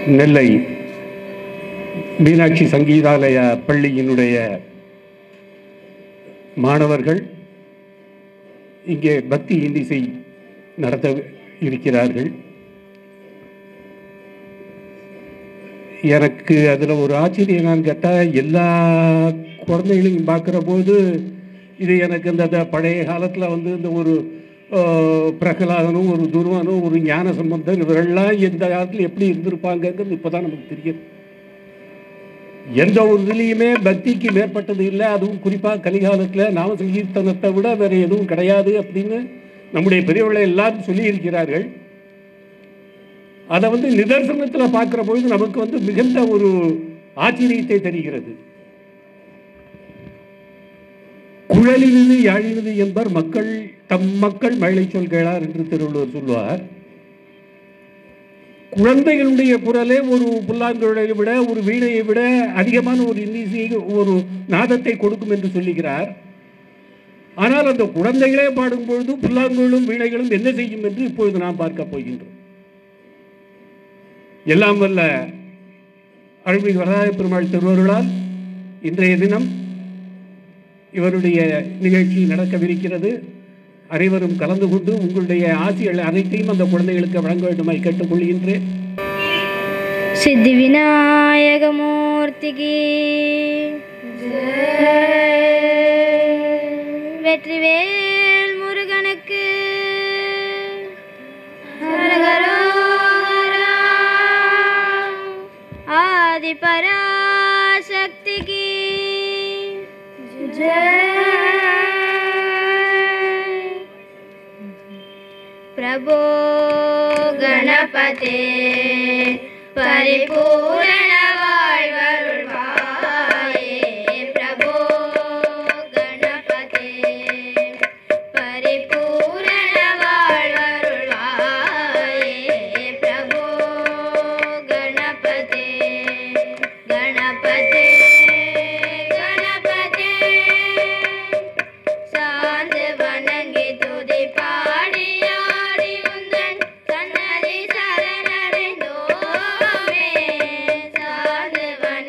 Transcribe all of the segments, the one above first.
நெல்லை மீனாட்சி சங்கீதாலய பள்ளியினுடைய மாணவர்கள் இங்கே பக்தி இன்னிசை நடத்த இருக்கிறார்கள். எனக்கு அதில் ஒரு ஆச்சரியம் என்னன்னு கேட்டால், எல்லா குழந்தைகளையும் பார்க்குற போது இது எனக்கு இந்த பழைய காலத்தில் இந்த ஒரு பிரகலாதனும் ஒரு துருவனும் ஒரு ஞான சம்பந்தம் இவரெல்லாம் எந்த காலத்தில் எப்படி இருந்திருப்பாங்கிறது இப்போ தான் நமக்கு தெரியும். எந்த ஒரு இதுலேயுமே பக்திக்கு மேற்பட்டது இல்லை. அதுவும் குறிப்பாக கலிகாலத்தில் நாம சங்கீர்த்தனத்தை விட வேறு எதுவும் கிடையாது அப்படின்னு நம்முடைய பெரியவர்களை எல்லாரும் சொல்லியிருக்கிறார்கள். அதை நிதர்சனத்தில் பார்க்குற பொழுது நமக்கு மிகுந்த ஒரு ஆச்சரியத்தை தருகிறது. குழலினது யாழினது என்பர் மக்கள் தம் மக்கள் மழை சொல் கேளார் என்று திருவள்ளுவர் சொல்வார். குழந்தைகளுடைய குரலே ஒரு புல்லாங்குழலை விட ஒரு வீணையை விட அதிகமான ஒரு இன்னிசையை ஒரு நாதத்தை கொடுக்கும் என்று சொல்லுகிறார். ஆனால் அந்த குழந்தைகளே பாடும்பொழுது புல்லாங்குழலும் வீணைகளும் என்ன செய்யும் என்று இப்பொழுது நாம் பார்க்க போகின்றோம். எல்லாம் வல்ல அருள்மிகு வரதாய பெருமாள் திருவருளால் இன்றைய தினம் இவருடைய நிகழ்ச்சி நடக்கவிருக்கிறது. அனைவரும் கலந்து கொண்டு உங்களுடைய ஆசிகள் அனைத்தையும் அந்த குழந்தைகளுக்கு வழங்க வேண்டுமாய் கேட்டுக்கொள்கின்றேன். சித்தி விநாயகமூர்த்திக்கு வெற்றிவேல் முருகனுக்கு ஆதி பராசக்திக்கு प्रभो गणपते परिपूर्ण வாழ்வருள்வாயே. प्रभो गणपते परिपूर्ण வாழ்வருள்வாயே. प्रभो गणपते गणपते गणपते சாந்து வணங்கி துதி பாடி சன்னதி சரணடைந்தோமே. சாது வணங்கி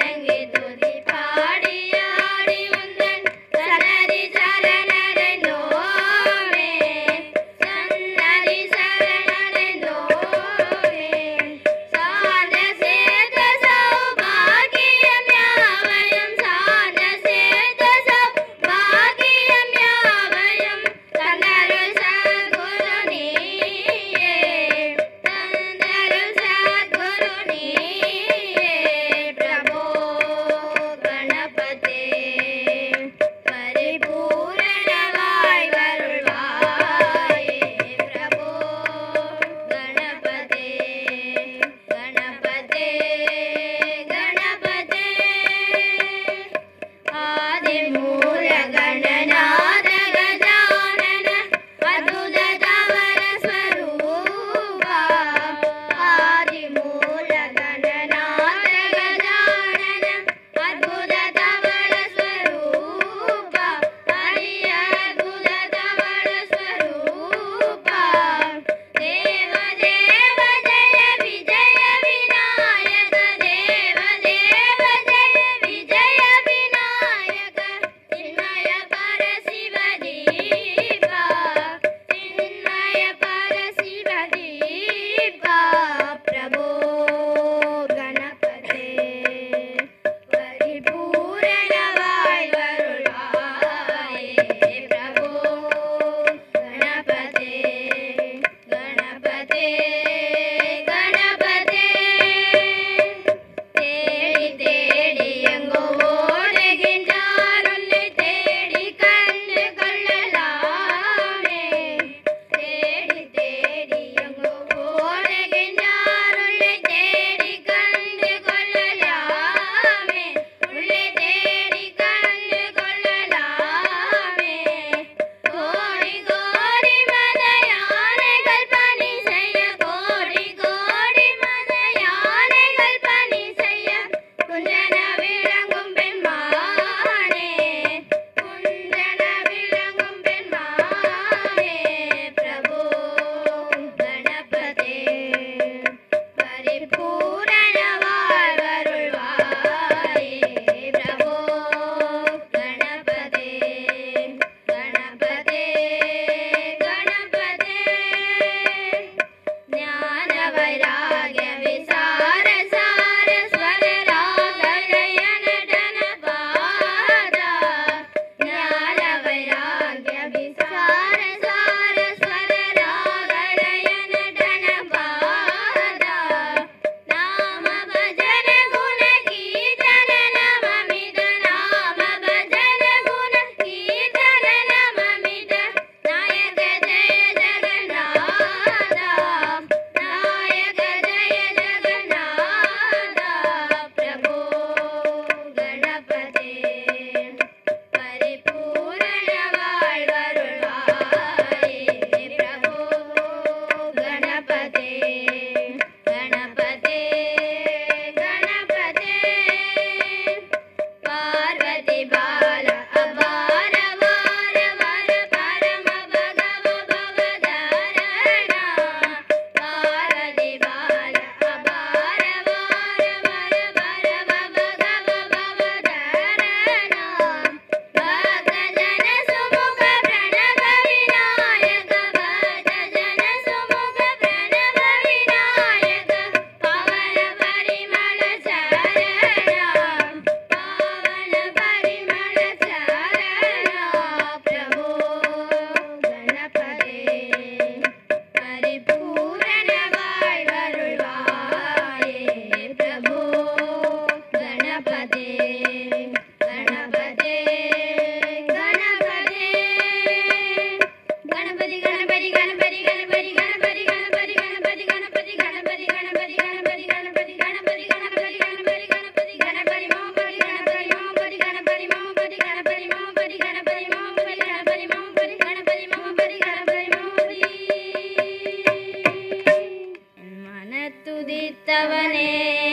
உதித்தவனே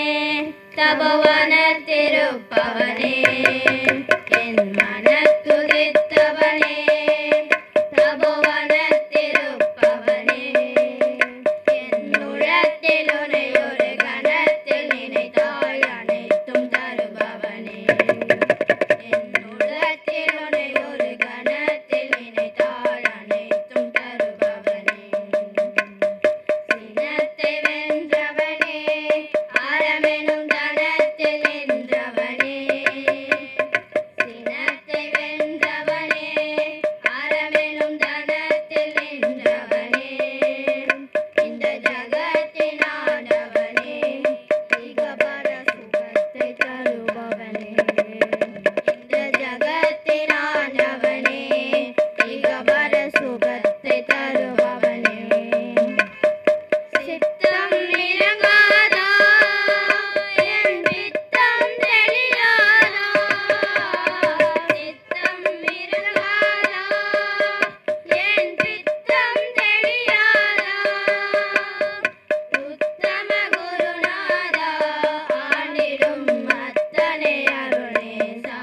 தபவனத்திருப்பவனே என் மனத்துதித்தவனே தபவனத்திருப்பவனே என் உளத்தில் உனை ஒரு கணத்தில் நினைத்தால் அனைத்தும் தருபவனே என் உளத்தில் உனை ஒரு கணத்தில் நினைத்தால் அனைத்தும் தருபவனே சினத்தை வென்றவனே அறமெனும் தனத்தில் நின்றவனே சினத்தை வென்றவனே அறமெனும் தனத்தில் நின்றவனே இந்த ஜகத்தின் ஆண்டவனே திகபர சுகத்தை தருபவனே இந்த ஜகத்தின் ஆண்டவனே திகபர சுகத்தை தருபவனே சித்தம் இறங்காதா என் பித்தம் தெளியாதா சித்தம் இறங்காதா என் பித்தம் தெளியாதா உத்தம குருநாதா ஆண்டிடும் அத்தனை அருளேசா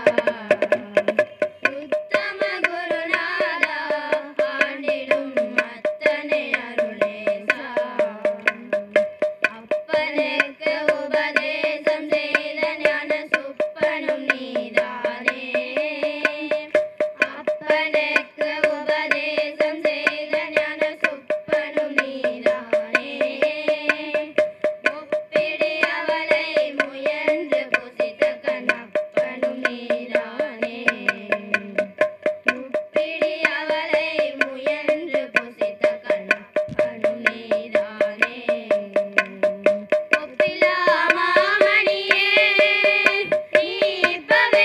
உத்தம குருநாதா ஆண்டிடும் அத்தனை அருளேசா அப்பனுக்கு உபதேசம் செய்த ஞான சுப்பனும் நீதானே அப்பனுக்கு உபதேசம் செய்த ஞான சுப்பனும் நீதானே ஒப்பிடி அவளை முயன்று புசித்த கண்ணப்பனும் நீதானே ஒப்பிடி அவளை முயன்று புசித்த கண்ணப்பனும் நீதானே ஒப்பிலா மாமணியே நீ இப்பவே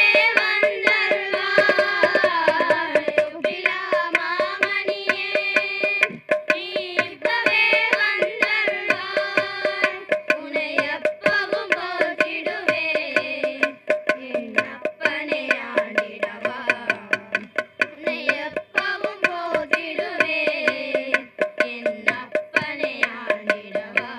வந்தருள்வாய் ஒப்பிலா மாமணியே நீ இப்பவே வந்தருள்வாய் உன்னை எப்பவும் போற்றிடுவேன் என் அப்பனே ஆண்டிடவா உன்னை எப்பவும் போற்றிடுவேன் என் அப்பனே ஆண்டிடவா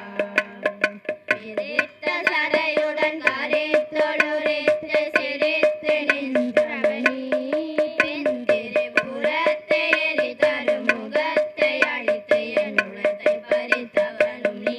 விரித்த சடையுடன் கரைத்தொழுரித்து சிரித்து நின்றவனே பெண்திரிபுரத்தை எரிதரு முகத்தை அழித்து என் உளத்தை பறித்தவனும் நீ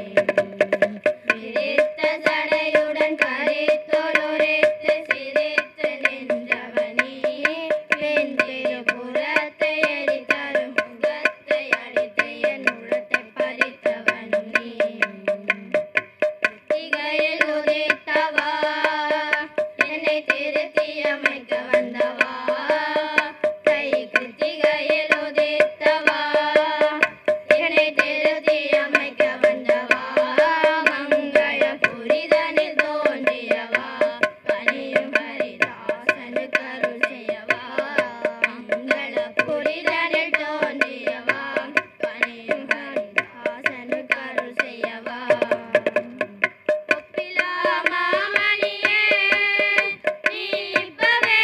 விரித்த சடையுடன் கரைத்தொழுரித்து சிரித்து நின்றவனே பெண்திரிபுரத்தை எரிதரு முகத்தை அழித்து என் உளத்தை பறித்தவனும் நீ கிருத்திகையில் உதித்தவா என்னை திருத்தி அமைக்க வந்தவா தை கிருத்திகையில் உதித்தவா என்னை திருத்தி அமைக்க வந்தவா மங்கள புரிதனில் தோன்றியவா பணியும் ஹரிதாசனுக்கு அருள் செய்யவா மங்கள புரிதனில் தோன்றியவா பணியும் ஹரிதாசனுக்கு அருள் செய்யவா ஒப்பிலா மாமணியே நீ இப்பவே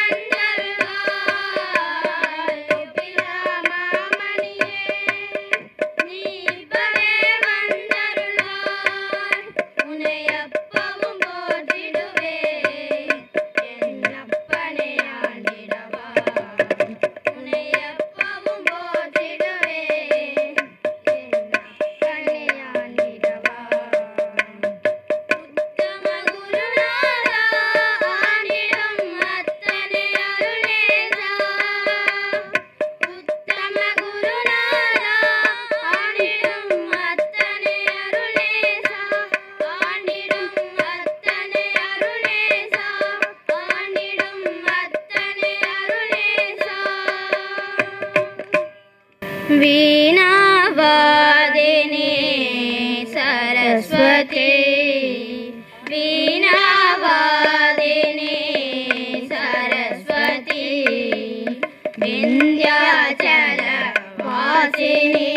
வந்தருள்வாய் ஒப்பிலா மாமணியே நீ இப்பவே வந்தருள்வாய் உன்னை எப்பவும் போற்றிடுவேன் என் அப்பனே ஆண்டிடவா உன்னை எப்பவும் போற்றிடுவேன் என் அப்பனே ஆண்டிடவா உத்தம குருநாதா ஆண்டிடும் அத்தனை அருளேசா உத்தம குருநாதா ஆண்டிடும் அத்தனை அருளேசா ஆண்டிடும் அத்தனை அருளேசா ஆண்டிடும் அத்தனை அருளேசா வீணாவாதினி சரஸ்வதி வீணாவாதினி சரஸ்வதி விந்தியாச்சல வாசினி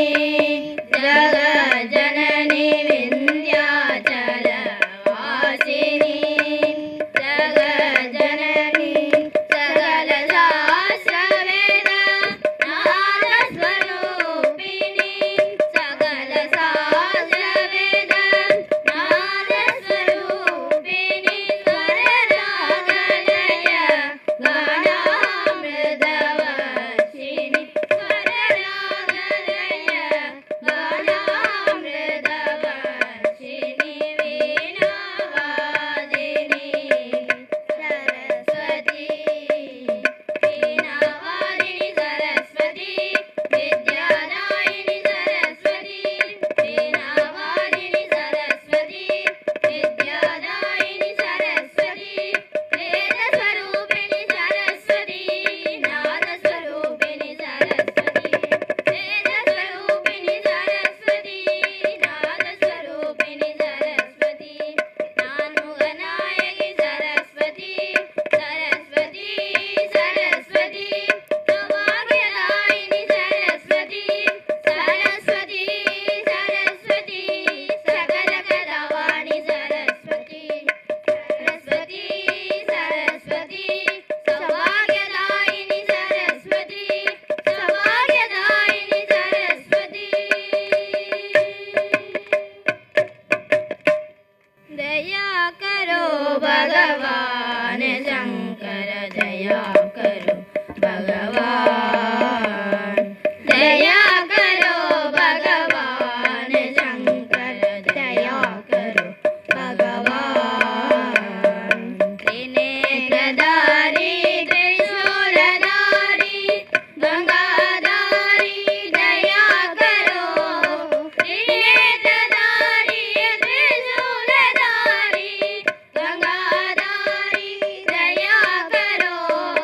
ஜகஜனனி விந்தியாச்சல வாசினி ஜகஜனனி சகல சாஸ்திரவேத நாதஸ்வரூபிணி சகல சாஸ்திரவேத दया करो भगवान शंकर दया करो भगवान दया करो भगवान शंकर दया करो भगवान त्रिनेत्रधारी त्रिशूलधारी गंगाधारी दया करो त्रिनेत्रधारी त्रिशूलधारी गंगाधारी दया करो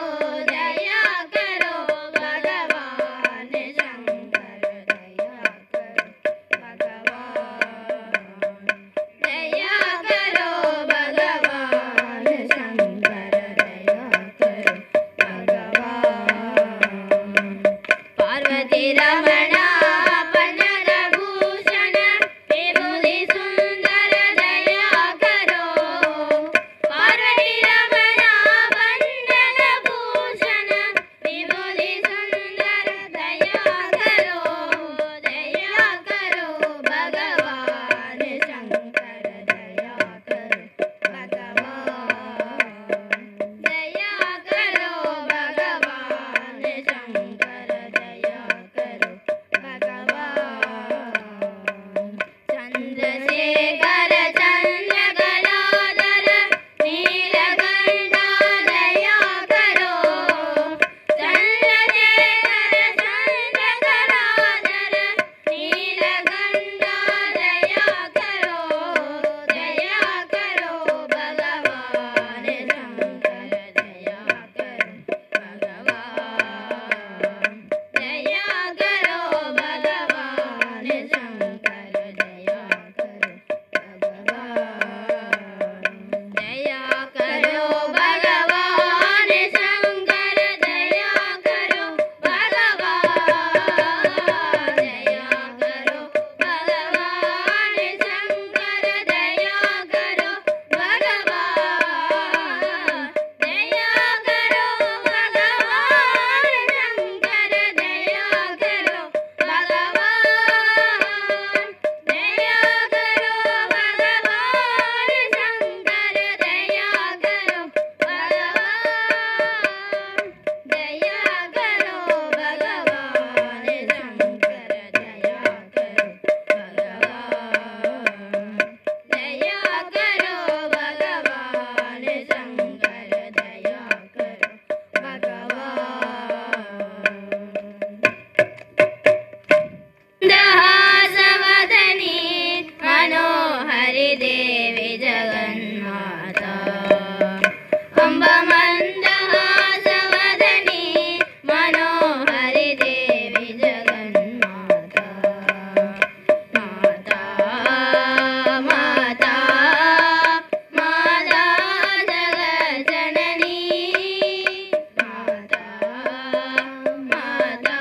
भगवान शंकर दया करो भगवान शंकर दया करो भगवान पार्वती रमणा पंडरभूषण विभूति सुंदर दया करो पार्वती रमणा पंडरभूषण विभूति सुंदर दया करो भगवान शंकर दया करो भगवान दया करो भगवान शंकर दया करो भगवान चंद्रशेखर चंद्रकलाधर नीलकंठा दया करो चंद्रशेखर चंद्रकलाधर नीलकंठा दया करो भगवान शंकर दया करो भगवान दया करो भगवान शंकर दया करो भगवान दया करो भगवान शंकर दया करो भगवान दया करो भगवान शंकर दया करो भगवान दया करो भगवान शंकर दया करो भगवान दया करो भगवान शंकर दया करो भगवान दया करो भगवान शंकर दया करो भगवान दया करो भगवान शंकर दया करो दहासवदनी मनोहरि देवी जगन्माता अम्ब मंदहासवदनी मनोहरि देवी जगन्माता माता माता माता जगज्जननी माता माता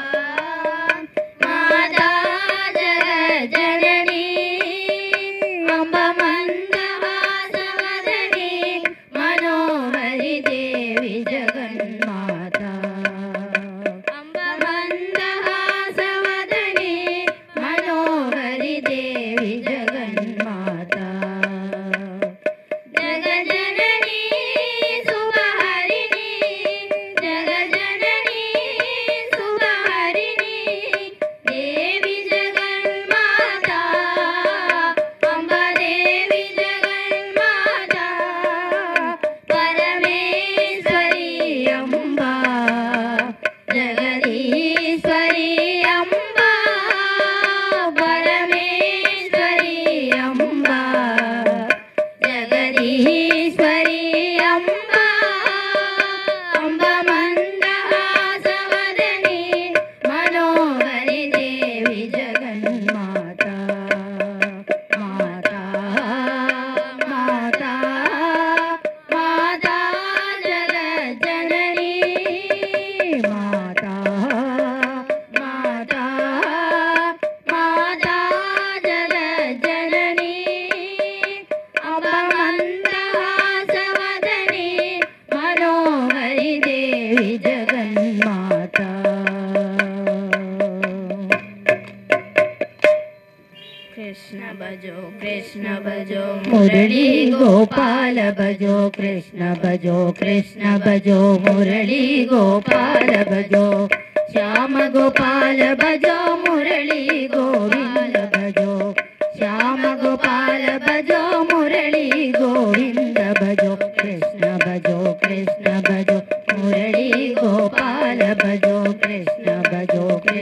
माता जगज्जननी अम्ब मंदहासवदनी मनोहरि देवी जगन्माता अम्ब मंदहासवदनी मनोहरि देवी जगन्माता जगज्जननी शुभहरिणी जगज्जननी शुभहरिणी देवी जगन्माता अम्ब देवी जगन्माता परमेश्वरी अम्बा जगदीश्वरी अम्बा परमेश्वरी अम्बा जगदीश्वरी अम्बा अम्ब मंदहासवदनी मनोहरि देवी जगन्माता माता माता माता जगज्जननी माता माता माता जगज्जननी अम्ब मंदहासवदनी कृष्ण भजो मुरली गोपाल भजो कृष्ण भजो मुरली गोपाल भजो श्याम गोपाल भजो मुरली गोविंद भजो श्याम गोपाल भजो मुरली गोविंद भजो कृष्ण भजो मुरली गोपाल भजो कृष्ण भजो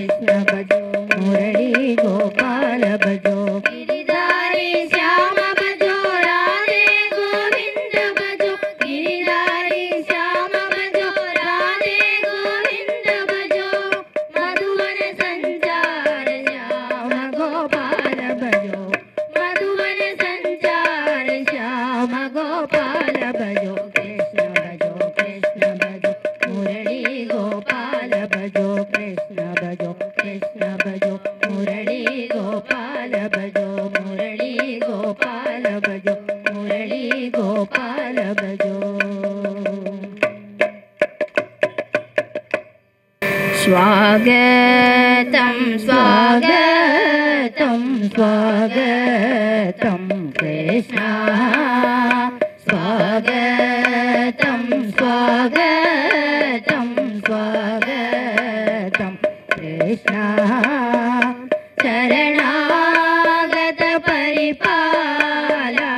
मुरली गोपाल भजो गिरिधारी श्याम भजो राधे गोविंद भजो गिरिधारी श्याम भजो राधे गोविंद भजो मधुवन संचार श्याम गोपाल भजो मधुवन संचार श्याम गोपाल भजो कृष्ण भजो मुरली गोपाल भजो कृष्ण भजो मुरली गोपाल भजो मुरली गोपाल भजो मुरली गोपाल भजो स्वागतं स्वागतं स्वागतं कृष्ण स्वागतं स्वागतं स्वागतं कृष्ण शरणागत परिपाला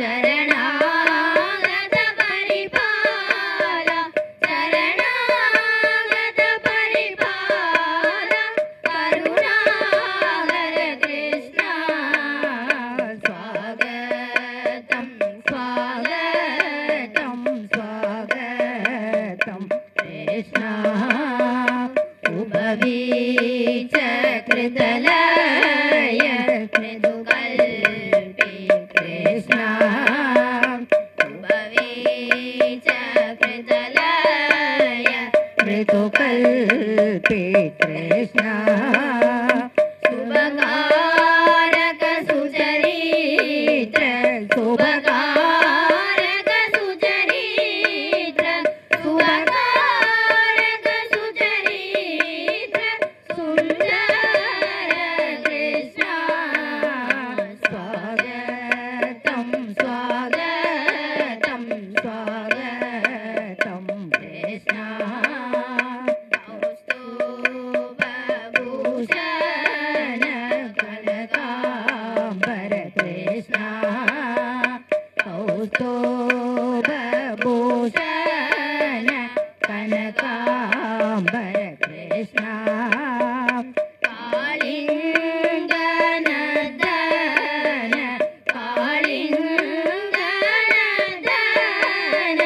शरणागत परिपाला शरणागत परिपाला करुणाकर कृष्ण स्वागतं स्वागतं स्वागतं कृष्ण उभवीच कृतलय मृदुकल्पी कृष्ण उभवीच कृतलय मृदुकल्पी कृष्ण शुभकारक सुचरित्र शुभकारक सुचरित्र शुभकारक सुचरित्र सुंदर कृष्ण स्वागतं स्वागतं स्वागतं कृष्ण कौस्तुभभूषण कनकाम्बर कृष्ण कौस्तुभभूषण कनकाम्बर कृष्ण कालिङ्गनदन कालिङ्गनदन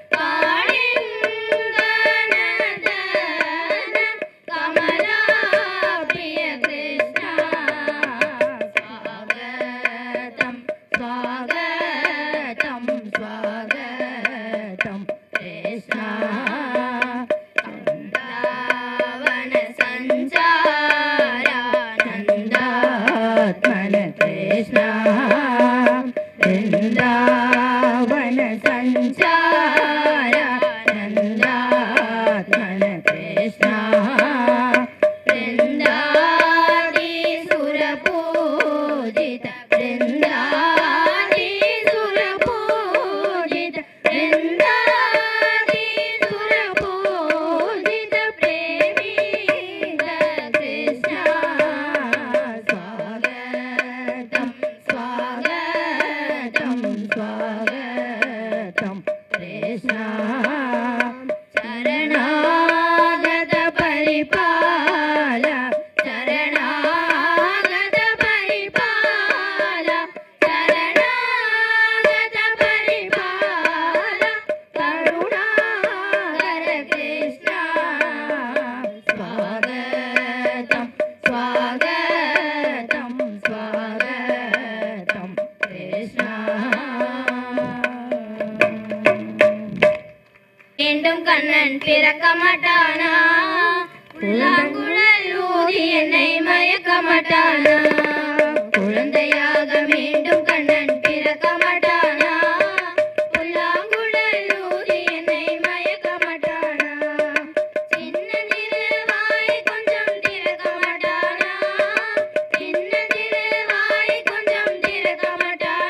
कालिङ्गनदन कमलाप्रिय कृष्ण स्वागतं स्वागतं स्वागतं कृष्ण वृन्दावन संचारानन्दात्मन कृष्ण वृन्दावन संचारानन्दात्मन कृष्ण वृन्दादी सुरपूजित वृन्दादी सुरपूजित वृन्दादी सुरपूजित प्रेमी कृष्ण स्वागतं स्वागतं स्वागतं कृष्ण शरणागत परिपाल शरणागत परिपाल शरणागत परिपाल करुणाकर कृष्ण स्वागतं स्वागतं स्वागतं कृष्ण மீண்டும் கண்ணன் பிறக்க மாட்டானா புல்லாங்குழல் ஊதி என்னை மயக்க மாட்டானா குழந்தையாக மீண்டும் கண்ணன் பிறக்க மாட்டானா புல்லாங்குழல் ஊதி என்னை மயக்க மாட்டானா சின்ன திருவாய் கொஞ்சம் திறக்க மாட்டானா சின்ன திருவாய் கொஞ்சம் திறக்க மாட்டானா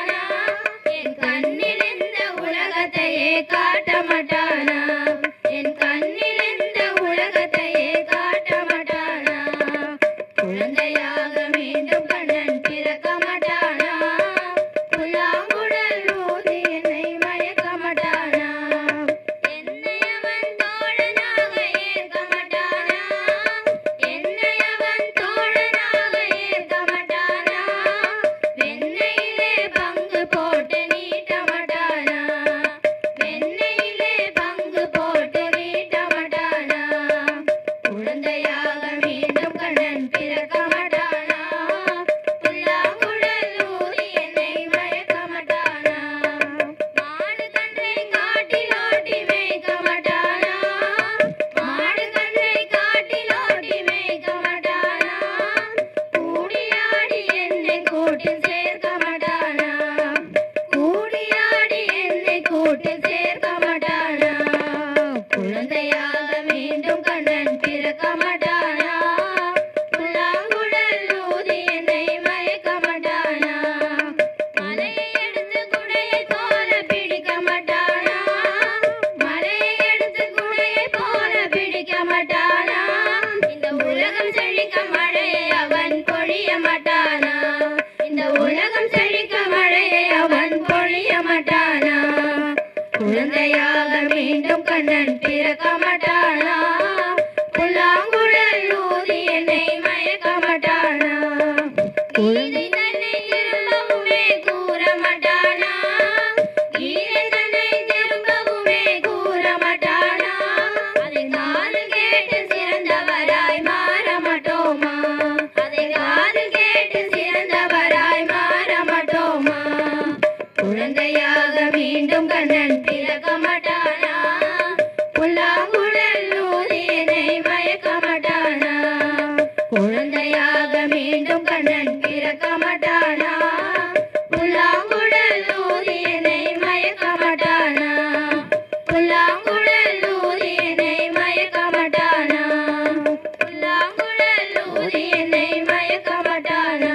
உலகம் செழிக்க மழையை அவன் பொழிய மாட்டானா குழந்தையாக மீண்டும் கண்ணன் பிறக்க மாட்டானா புல்லாங்குழல் ஊதி என்னை மயக்க மாட்டானா கீதை தன்னை திரும்பவுமே கூற மாட்டானா கீதை தன்னை திரும்பவுமே கூற மாட்டானா அதை காதில் கேட்டு சிறந்தவராய் மாற மாட்டோமா அதை காதில் கேட்டு சிறந்தவராய் மாற மாட்டோமா குழந்தையாக மீண்டும் கண்ணன் பிறக்க மாட்டானா புல்லாங்குழல் ஊதி என்னை மயக்க மாட்டானா குழந்தையாக மீண்டும் கண்ணன் பிறக்க மாட்டானா புல்லாங்குழல் ஊதி என்னை மயக்க மாட்டானா புல்லாங்குழல் ஊதி என்னை மயக்க மாட்டானா புல்லாங்குழல் ஊதி என்னை மயக்க மாட்டானா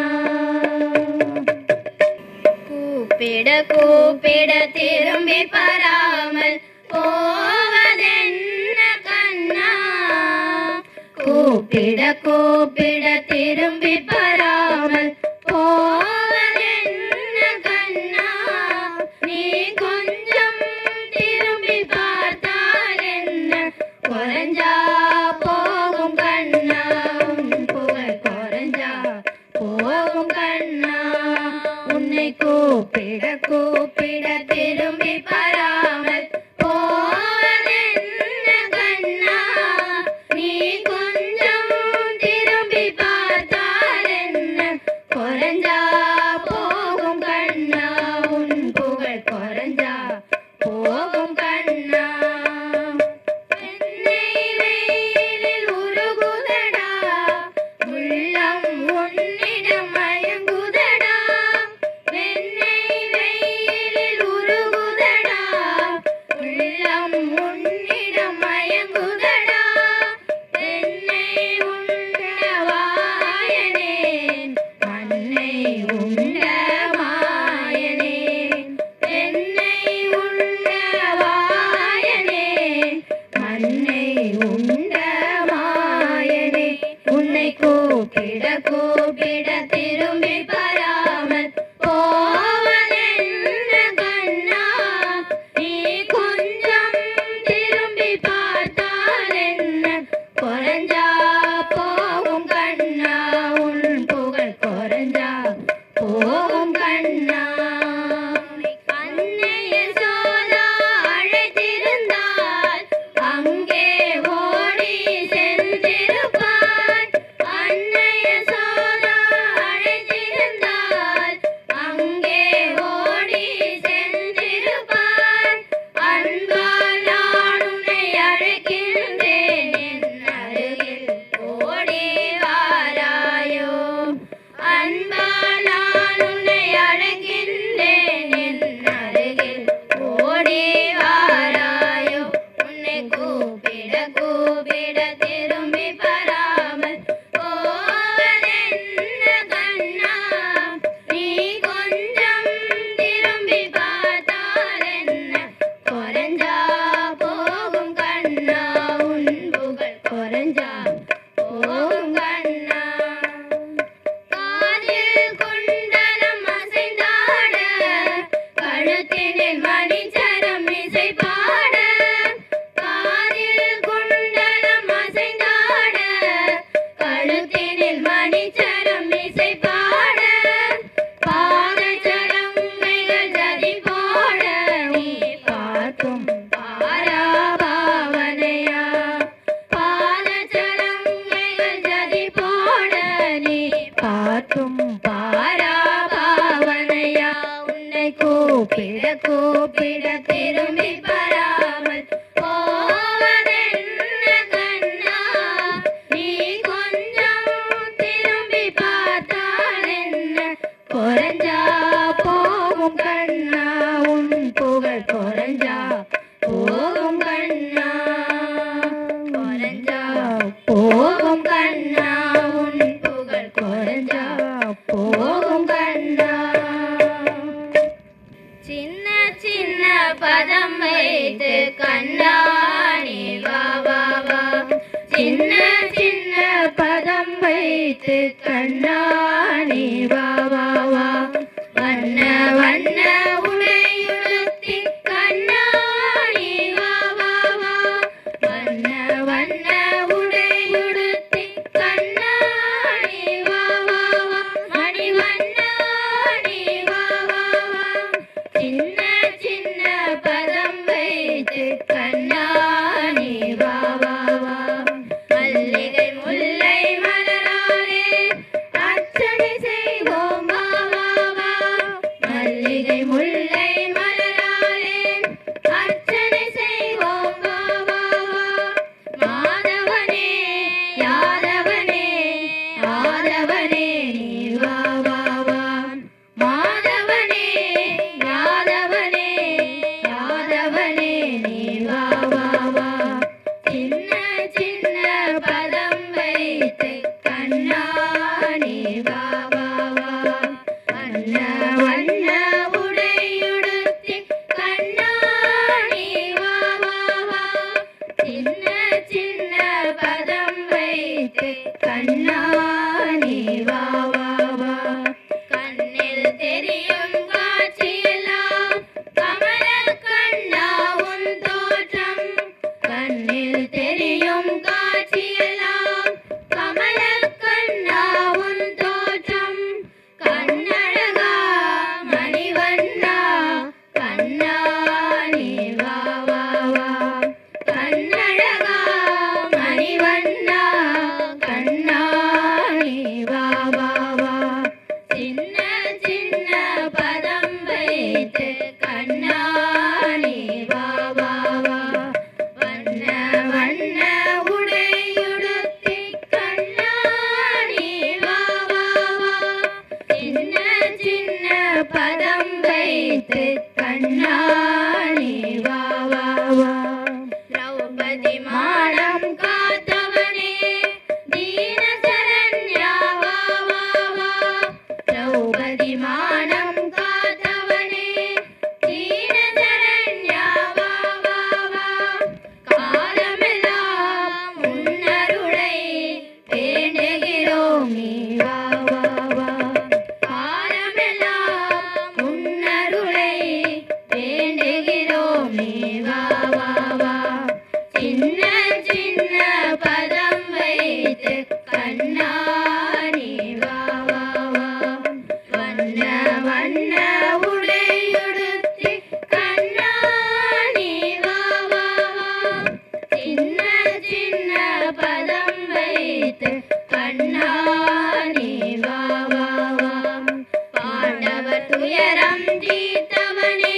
கூப்பிட கூப்பிட திரும்பி பாராமல் போவதென்ன கண்ணா கூப்பிட கூப்பிட திரும்பி பாராமல் போவதென்ன கண்ணா நீ கொஞ்சம் திரும்பி பார்த்தால் என்ன குறைஞ்சா போகும் கண்ணா உன் புகழ் குறைஞ்சா போகும் கண்ணா உன்னை கூப்பிட கூப்பிட திரும்பி பாராமல் போவதென்ன கண்ணா நீ கொஞ்சம் திரும்பி பார்த்தால் என்ன குறைஞ்சா போகும் கண்ணா உன் புகழ் குறைஞ்சா போகும் கண்ணா என்னை வெயிலில் உருகுதடா உள்ளம் உன்னிடம் மயங்குதடா என்னை வெயிலில் உருகுதடா உள்ளம் உன்னிடம் மயங்குதடா என்னை உண்ட வாயனேன் மண்ணை உண்ட மாயனேன் என்னை உண்ட வாயனேன் மண்ணை உண்ட மாயனே உன்னை கூப்பிட கூப்பிட திரும்பி பாராமல் போவதென்ன கண்ணா நீ கொஞ்சம் திரும்பி பார்த்தால் என்ன குறைஞ்சா போகும் கண்ணா உன் புகழ் குறைஞ்சா போகும் கண்ணா அன்னை யசோதா அழைத்திருந்தால் அங்கே ஓடி சென்றிருப்பாய் அன்னை யசோதா அழைத்திருந்தால் அங்கே ஓடி சென்றிருப்பாய் அன்பால் நான் உன்னை அழைக்கின்றேன் என் அருகில் ஓடி வாராயோ அன்பால் நான் உன்னை அழைக்கின்றேன் என் அருகில் ஓடி வாராயோ உன்னை கூப்பிட கூப்பிட திரும்பி பாராமல் போவதென்ன கண்ணா நீ கொஞ்சம் திரும்பி பார்த்தால் என்ன குறைஞ்சா போகும் கண்ணா உன் புகழ் குறைஞ்சா போகும் கண்ணா காதில் குண்டலம் அசைந்தாட கழுத்தினில் மணிச்சரம் இசை பாட காதில் குண்டலம் அசைந்தாட கழுத்தினில் மணிச்சரம் இசை பாட பாதச்சலங்கைகள் ஜதி போட நீ பார்க்கும் பாரா பாவனையா பாதச்சலங்கைகள் ஜதி போட நீ பார்க்கும் பாரா பாவனையா உன்னை கூப்பிட கூப்பிட திரும்பி பாராமல் போவதென்ன கண்ணா நீ கொஞ்சம் திரும்பி பார்த்தால் என்ன குறைஞ்சா போகும் கண்ணா உன் புகழ் குறைஞ்சா போகும் கண்ணா குறைஞ்சா போகும் கண்ணா உன் புகழ் குறைஞ்சா போகும் கண்ணா சின்ன சின்ன பதம் வைத்து கண்ணா நீ வா வா வா சின்ன சின்ன பதம் வைத்து கண்ணா நீ வா வா வா வைத்து கண்ணாணி வா வா வா திரௌபதி மாடம் காத்தவனே தீன சரண்யா வா வா வா திரௌபதி மாடம் காத்தவனே தீன சரண்யா வா வா வா காலமெல்லாம் உன்னருளை வேண்டுகிறோம் நீ வா வா வா காலமெல்லாம் உன்னருளை வேண்டுகிறோம் நீ வா வா வா சின்ன சின்ன பதம் வைத்து கண்ணாணி வா வா வா வண்ண வண்ண உடையுடுத்தி கண்ணாணி வா வா வா சின்ன சின்ன பதம் வைத்து கண்ணாணி வா வா வா பாண்டவர் துயரம் தீர்த்தவனே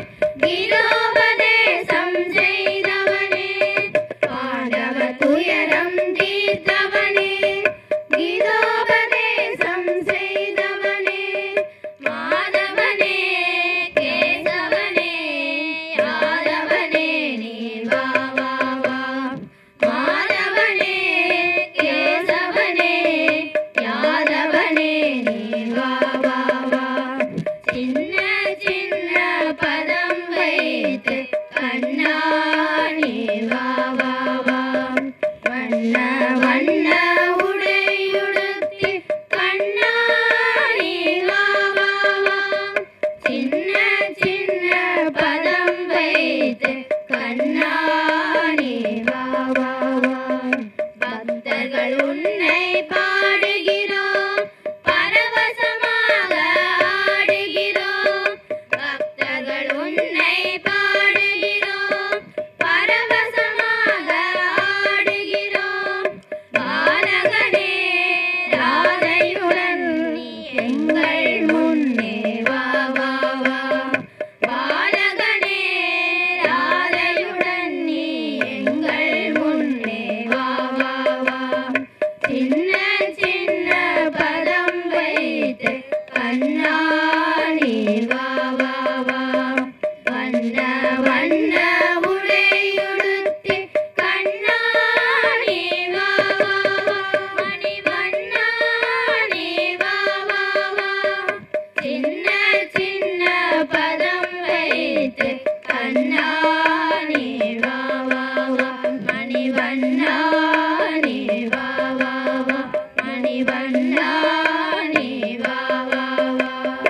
கிரோபதேசம் செய்தவனே பாண்டவர் துயரம் தீர்த்தவனே கிரோபதேசம் செய்தவனே மாதவனே கேசவனே யாதவனே நீ வா வா வா மாதவனே கேசவனே யாதவனே நீ வா வா வா சின்ன சின்ன பதம் வைத்து கண்ணாணி வா வா வா வண்ண வண்ண உடையுடுத்தி கண்ணாணி வா வா வா சின்ன சின்ன பதம் வைத்து கண்ணாணி வா வா வா பக்தர்கள் உன்னை பாடுகிறோம் பரவசமாக ஆடுகிறோம் பக்தர்கள் உன்னை பாடுகிறோம் பரவசமாக ஆடுகிறோம் பாலகனே ராதையுடன் நீ எங்கள் முன்னே வா வா வா பாலகனே ராதையுடன் நீ எங்கள் முன்னே வா வா வா சின்ன சின்ன பதம் வைத்து கண்ணாணி வா வா வா வண்ண வண்ண உடையுடுத்தி கண்ணாணி வா வா வா மணிவண்ணா நீ வா வா வா சின்ன சின்ன பதம் வைத்து கண்ணாணி வா வா வா மணிவண்ணா நீ வா வா வா மணிவண்ணா நீ வா வா வா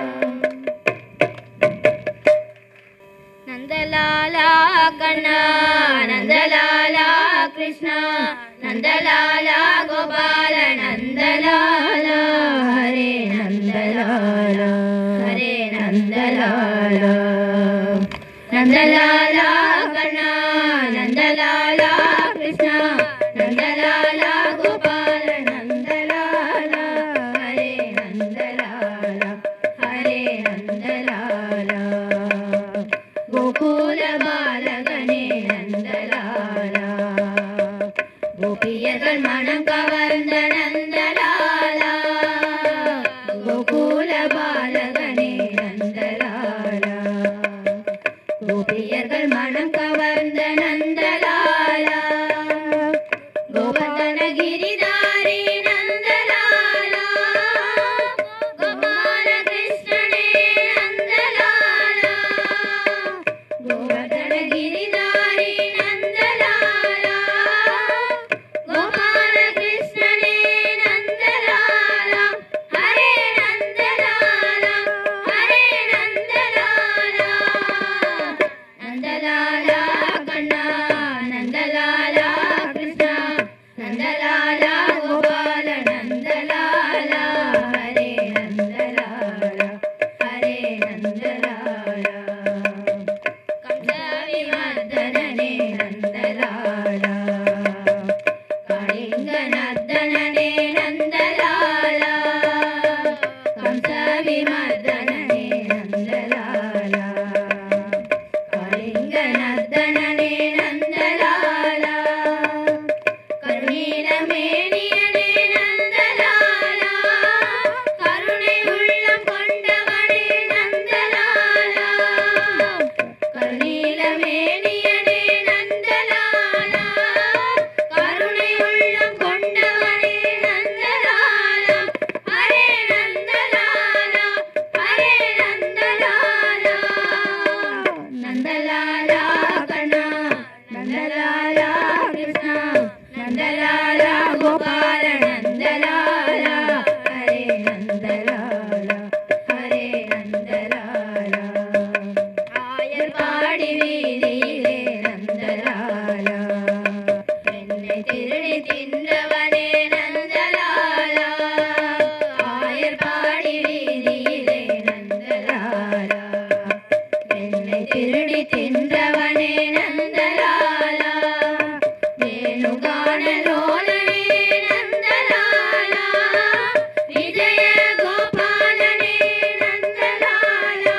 நந்தலாலா கண்ணா நந்தலாலா கிருஷ்ணா நந்தலாலா கோபால நந்தலாலா ஹரே நந்தலாலா ஹரே நந்தலாலா நந்தலாலா கண்ணா நந்தலாலா கிருஷ்ணா நந்தலாலா கோபால நந்தலாலா ஹரே நந்தலாலா ஹரே நந்தலாலா கோகுல பாலகனே நந்தலாலா கோபியர்கள் மனம் கவர்ந்த நந்தலாலா கோகுல பாலகனே நந்தலாலா கோபியர்கள் மனம் கவர்ந்த நந்தலாலா கோவர்தன கிரிதாரி நந்தலாலா கோபால கிருஷ்ணனே நந்தலாலா கோவர்தன கிரிதாரி நந்தலாலா கோபால கிருஷ்ணனே நந்தலாலா ஹரே நந்தலாலா ஹரே நந்தலாலா நந்தலாலா கண்ணா திருடி தின்றவனே நந்தலாலா வேணுகானலோலனே நந்தலாலா விஜய கோபாலனே நந்தலாலா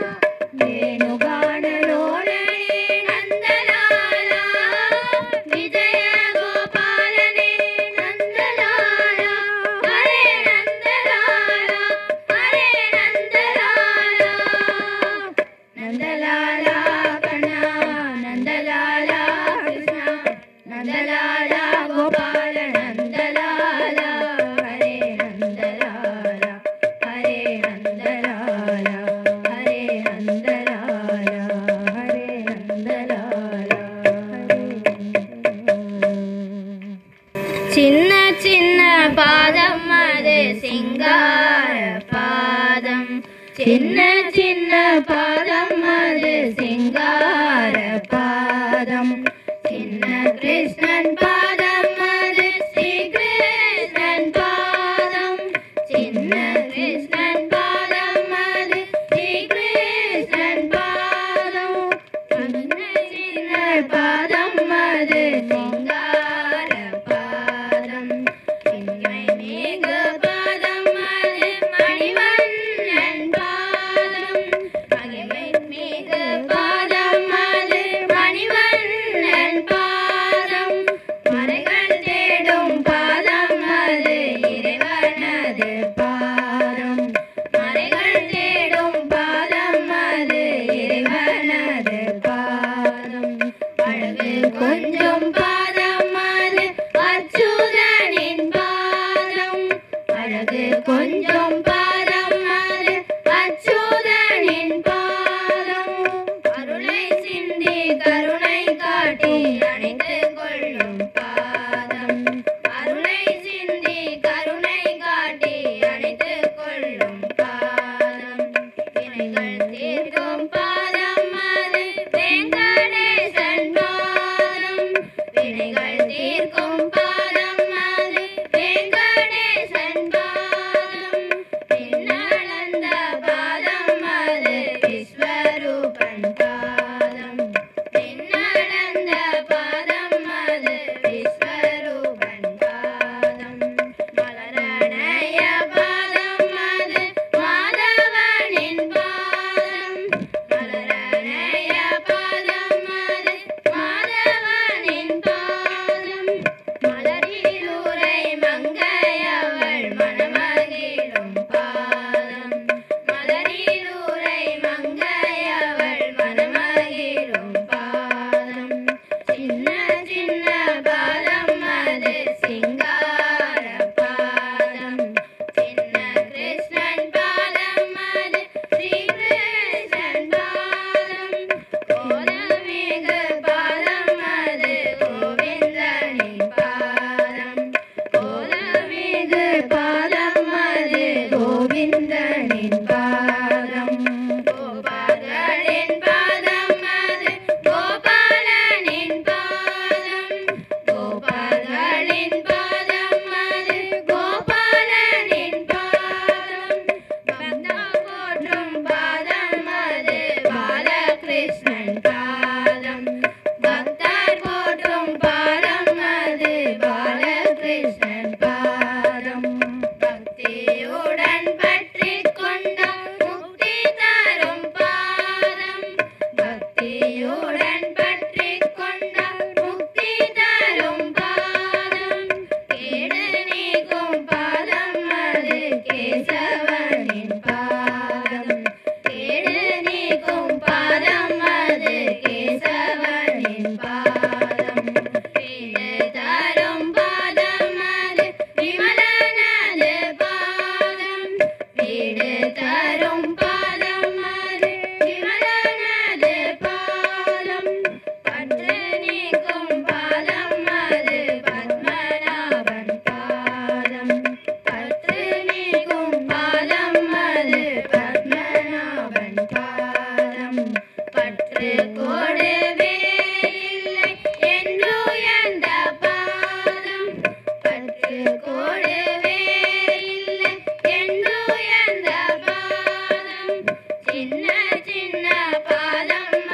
வேணுகானலோலனே நந்தலாலா விஜய கோபாலனே நந்தலாலா ஹரே நந்தலாலா ஹரே நந்தலாலா நந்தலாலா கண்ணா நந்தலாலா கிருஷ்ணா நந்தலாலா கோபால நந்தலாலா ஹரே நந்தலாலா ஹரே நந்தலாலா ஹரே நந்தலாலா ஹரே நந்தலாலா சின்ன சின்ன பாதம் அது சிங்கார பாதம் சின்ன சின்ன பாதம் அது சிங்கார பாதம் சின்ன கிருஷ்ணன் பாதம் அது ஸ்ரீ கிருஷ்ணன் பாதம் சின்ன கிருஷ்ணன் பாதம் அது ஸ்ரீ கிருஷ்ணன் பாதம் சின்ன சின்ன பாதம் அது சிங்கார பாதம் சின்மை மேக பாதம் அது மணிவண்ணன் பாதம் மகிமை மேக பாதம் அது மணிவண்ணன் பாதம் மறைகள் தேடும் பாதம் அது இறைவனது பாதம் மறைகள் தேடும் பாதம் அது இறைவனது பாதம் அழகு கொஞ்சம் பாதம் அது அச்சுதனின் பாதம் அழகு கொஞ்சம் பாதம் அது அச்சுதனின் பாதம் அருளை சிந்தி கருணை காட்டி அணைத்துக் கொள்ளும் பாதம் அருளை சிந்தி கருணை காட்டி அணைத்துக் கொள்ளும் பாதம் வினைகள் தீர்க்கும் பாதம் அது வெங்கடேசன் பாதம் வினைகள் தீர்க்கும் பாதம் அது வெங்கடேசன் பாதம் பின்னளந்த பாதம் அது விஸ்வரூபன் பாதம் பின்னளந்த பாதம் அது விஸ்வரூபன் பாதம் மலரணைய பாதம் அது மாதவனின் பாதம் மலரணைய பாதம் அது மாதவனின் பாதம் மலரிலூரை மங்கையவள் மனமகிழும் பாதம் மலரிலூரை மங்கையவள் மனமகிழும் பாதம் சின்ன சின்ன பாதம் அது சிங்கார பாதம் சின்ன கிருஷ்ணன் பாதம் அது ஸ்ரீ கிருஷ்ணன் பாதம் கோலமிகு பாதம் அது கோவிந்தனின் பாதம் கோலமிகு பாதம் அது கோவிந்தனின் பாதம் கோபாலனின் பாதம் அது கோபாலனின் பாதம் கோபாலனின் பாதம் அது கோபாலனின் பாதம் பக்தா போற்றும் பாதம் அது பாலகிருஷ்ணன் பாதம் பக்தர் போற்றும் பாதம் அது பாலகிருஷ்ணன் பாதம் பக்தியுடன் பற்றிக் கொண்டால் முக்தி தரும் பாதம் பக்தியுடன் பற்றிக் கொண்டால் முக்தி தரும் பாதம் கேடு நீக்கும் பாதம் அது கேசவனின் பாதம் கேடு நீக்கும் பாதம் அது கேசவனின் பாதம் வீடு தரும் பாதம் அது விமலனது பாதம் வீடு தரும் பாதம் அது விமலனது பாதம் பற்று நீக்கும் பாதம் அது பத்மநாபன் பாதம் பற்று நீக்கும் பாதம் அது பத்மநாபன் பாதம் பற்று கோடவே இல்லை என்று எந்த பாதம் பற்று கோடவே இல்லை என்று எந்த பாதம் சின்ன சின்ன பாதம்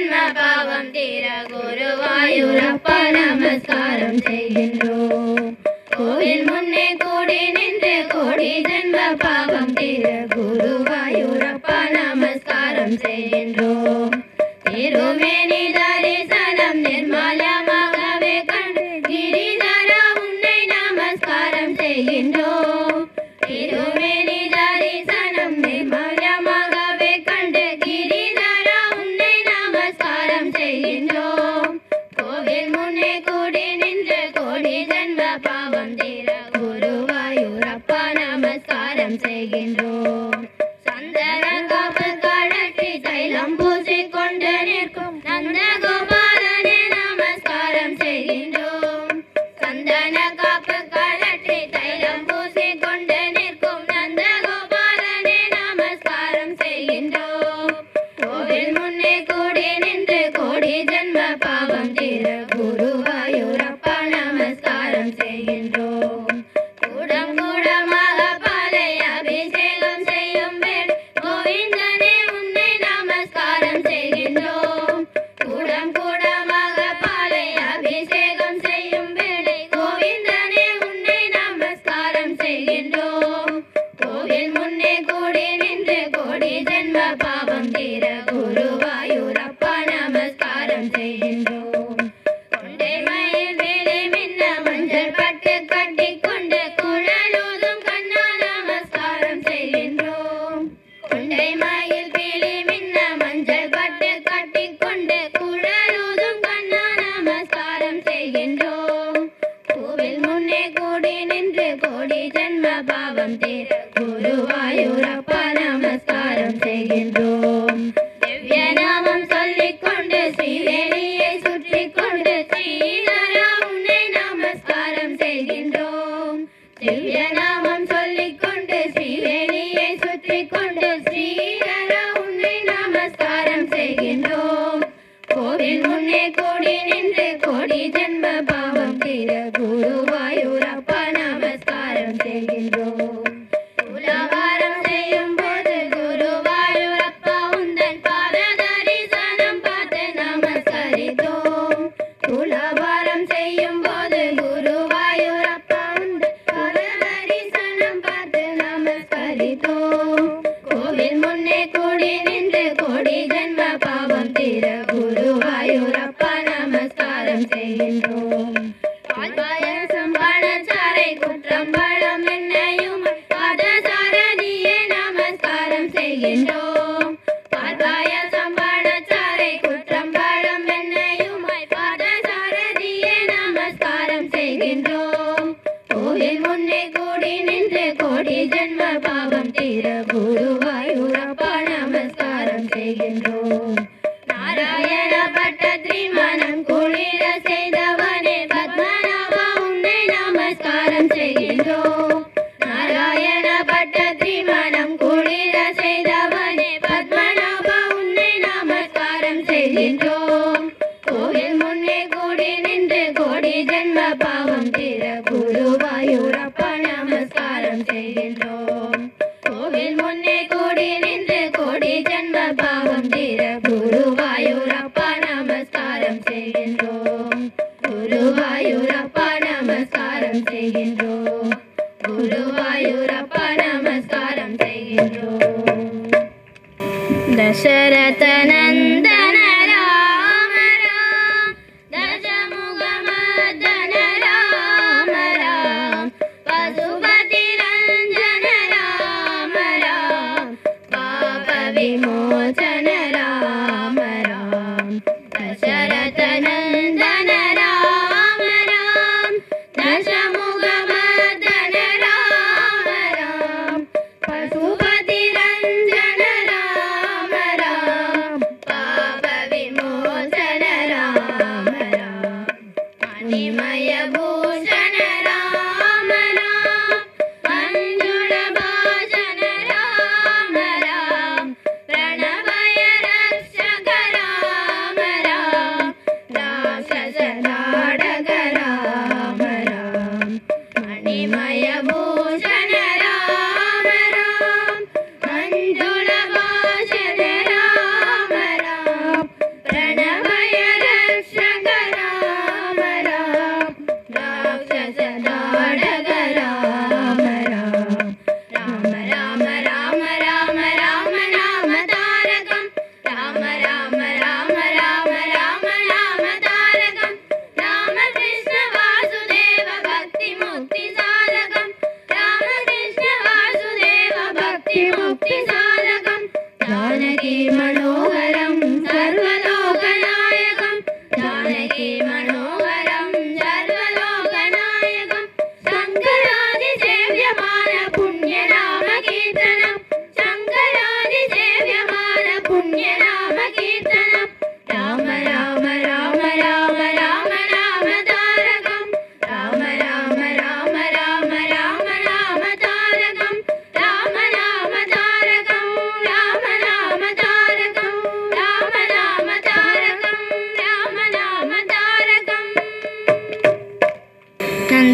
ஜென்ம பாவம் தீர குருவாயூரப்பா நமஸ்காரம் செய்கின்றோம். கோவில் முன்னே கூடி நின்று கோடி ஜென்ம பாவம் தீர குருவாயூரப்பா நமஸ்காரம் செய்கின்றோம். திருமேனி தரிசனம் நிர்மலமாகவே கண்டு கிரிதரா உன்னை நமஸ்காரம் செய்கின்றோம். திருமேனி தரிசனம் நிர்மலமாகவே கண்டு கிரிதரா உன்னை நமஸ்காரம் செய்கின்றோம். கோவில் முன்னே கூடி நின்று கோடி ஜென்ம பாவம் தீர குருவாயூரப்பா நமஸ்காரம் செய்கின்றோம். சந்தன காப்பு கடற்றி தைலம் பூசிக்கொண்டு நிற்கும் நந்தகோபாலனே நமஸ்காரம் செய்கின்றோம். சந்தன காப்பு கடற்றி தைலம் பூசிக்கொண்டு நிற்கும் நந்தகோபாலனே நமஸ்காரம் செய்கின்றோம். கோவில் முன்னே கூடி நின்று கோடி ஜென்ம பாவம் தீர குருவாயூரப்பா நமஸ்காரம் செய்கின்றோம். கூடம் கூடமாக பாலை அபிஷேகம் செய்யும் வேளை கோவிந்தனே உன்னை நமஸ்காரம் செய்கின்றோம். கூடம் கூடமாக பாலை அபிஷேகம் செய்யும் வேளை கோவிந்தனே உன்னை நமஸ்காரம் செய்கின்றோம். கோவில் முன்னே கூடி நின்று கோடி ஜென்ம பாவம் தீர குருவாயூரப்பா நமஸ்காரம் செய்கின்றோம். கொண்டை மயில் வேலை மின்ன மஞ்சள் பட்டு கட்டி கொண்டு குழலூதும் கண்ணா நமஸ்காரம் செய்கின்றோம். கொண்டை மயில் வேலை மின்ன மஞ்சள் பட்டு கட்டி கொண்டு குழலூதும் கண்ணா நமஸ்காரம் செய்கின்றோம். கோவில் முன்னே கூடி நின்று கோடி ஜென்ம பாவம் தீர குருவாயூரப்பா நமஸ்காரம் செய்கின்றோம். திவ்ய நாமம் சொல்லிக் கொண்டு ஸ்ரீவேலியை சுற்றி கொண்டு ஸ்ரீதரா உன்னை நமஸ்காரம் செய்கின்றோம். திவ்ய நாமம் சொல்லிக் கொண்டு ஸ்ரீவேலியை சுற்றி கொண்டு ஸ்ரீதரா உன்னை நமஸ்காரம் செய்கின்றோம். கோவில் முன்னே கூடி நின்று கோடி ஜென்ம பாவம் தீர குருவாயூரப்பா நமஸ்காரம் செய்கின்றோம். துலாபாரம் செய்யும் போது குருவாயூரப்பா உந்தன் பாத தரிசனம் பார்த்து நமஸ்கரித்தோம். துலாபாரம் செய்யும் போது குருவாயூரப்பா உந்தன் பாத தரிசனம் பார்த்து நமஸ்கரித்தோம். கோவில் முன்னே கூடி நின்று கோடி ஜென்ம பாவம் தீர குருவாயூரப்பா நமஸ்காரம் செய்கின்றோம். பால்பாயசம் பழச்சாறை குற்றம் பழம் என்னையும் பாதசாரதியே நமஸ்காரம் செய்கின்றோம். பால்பாயசம் பழச்சாறை குற்றம் பழம் என்னையும் பாதசாரதியே நமஸ்காரம் செய்கின்றோம். கோவில் முன்னே கூடி நின்று கோடி ஜென்ம பாவம் தீர குருவாயூரப்பா நமஸ்காரம் செய்கின்றோம். நாராயண பட்டத்ரி மனம் குளிர செய்தவனே பத்மநாபா உன்னை நமஸ்காரம் செய்கின்றோம். நாராயண பட்டத்ரி மனம் குளிர செய்தவனே பத்மநாபா உன்னை நமஸ்காரம் செய்கின்றோம். கோவில் முன்னே கூடி நின்று கோடி ஜென்ம பாவம் தீர குருவாயூரப்பா நமஸ்காரம் செய்கின்றோம். கோவில் முன்னே கூடி நின்று கோடி ஜென்ம பாவம் தீர குருவாயூரப்பா நமஸ்காரம் செய்கின்றோம். குருவாயூரப்பா நமஸ்காரம் செய்கின்றோம். குருவாயூரப்பா நமஸ்காரம் செய்கின்றோம். தசரத நந்தன ராம ராம தசமுக மதன ராம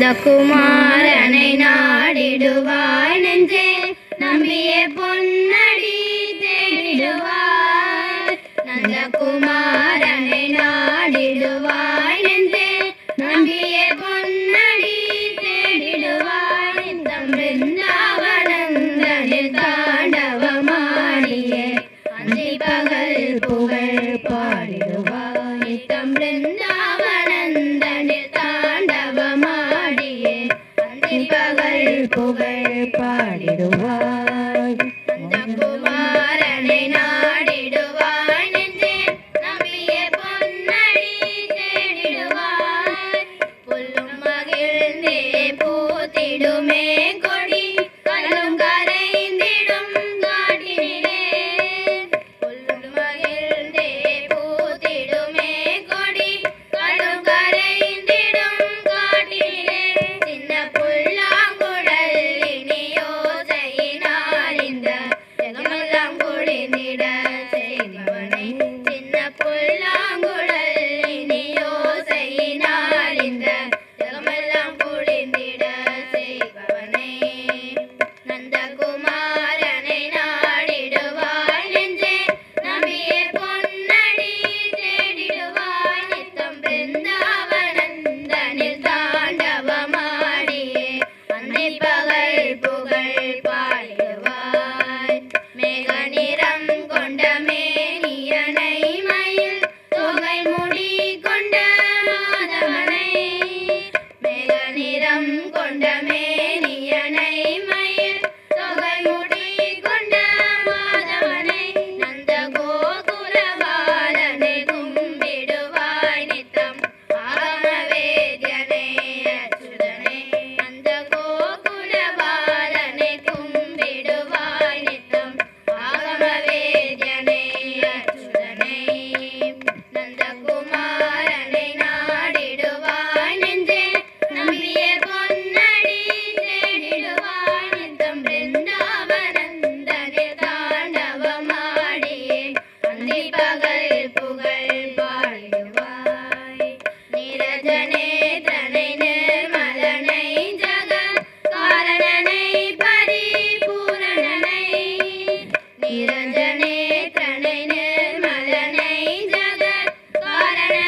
நந்தகுமாரனை நாடிடுவாய் நெஞ்சே நம்பிய பொன்னடி தேடிடுவாய் நந்தகுமாரனை நாடிடுவாய் நெஞ்சே நம்பிய பொன்னடி தேடிடுவாய் நித்தம் பிருந்தாவனந்தனில் தாண்டவமாடியே அந்தி பகல் புகழ் பாடிடுவாய் நித்தம் பிருந்தாவனந்தனில் தாண்டவமாடியே அந்தி பகல் புகழ் பாடிடுவாய் நந்தகுமாரனை நாடிடுவாய் நெஞ்சே நம்பிய பொன்னடி தேடிடுவாய் புல்லும் மகிழ்ந்தே பூத்திடுமே கொடி கல்லும் கரைந்திடும் காட்டினிலே புல்லும் மகிழ்ந்தே பூத்திடுமே கொடி கல்லும் கரைந்திடும் காட்டினிலே சின்ன புல்லாங்குழல் இனியோசையினால் இந்த ஜெகமெல்லாம் குடிந்திட செய்தவனை சின்ன புல்லாங்குழல் இனியோசையினால் இந்த ஜெகமெல்லாம் குடிந்திட செய்பவனே நந்தகுமாரனை நாடிடுவாய் நெஞ்சே நம்பிய பொன்னடி தேடிடுவாய் நித்தம் பிருந்தாவனந்தனில் தாண்டவமாடியே அந்தி பகல் புகழ் பாடிடுவாய் மேக நிறம் கொண்ட மேனியனை மயில் தொகை முடி கொண்ட மாதவனை மேக நிறம் கொண்ட மேனியனை மயில் தொகை முடி கொண்ட மாதவனை நந்த கோகுலபாலனை கும்பிடுவாய் நித்தம் ஆகம வேத்யனை அச்சுதனை நந்த கோகுலபாலனை கும்பிடுவாய் நித்தம் ஆகம வேத்யனை அச்சுதனை நந்தகுமாரனை நாடிடுவாய் நெஞ்சே நம்பிய பொன்னடி தேடிடுவாய் நித்தம் பிருந்தாவனந்தனில் தாண்டவமாடியே அந்தி பகல் புகழ் பாடிடுவாய் நீரஜநேத்ரனை நிர்மலனை ஜகத் காரணனை பரிபூரணனை நீரஜநேத்ரனை நிர்மலனை ஜகத் காரணனை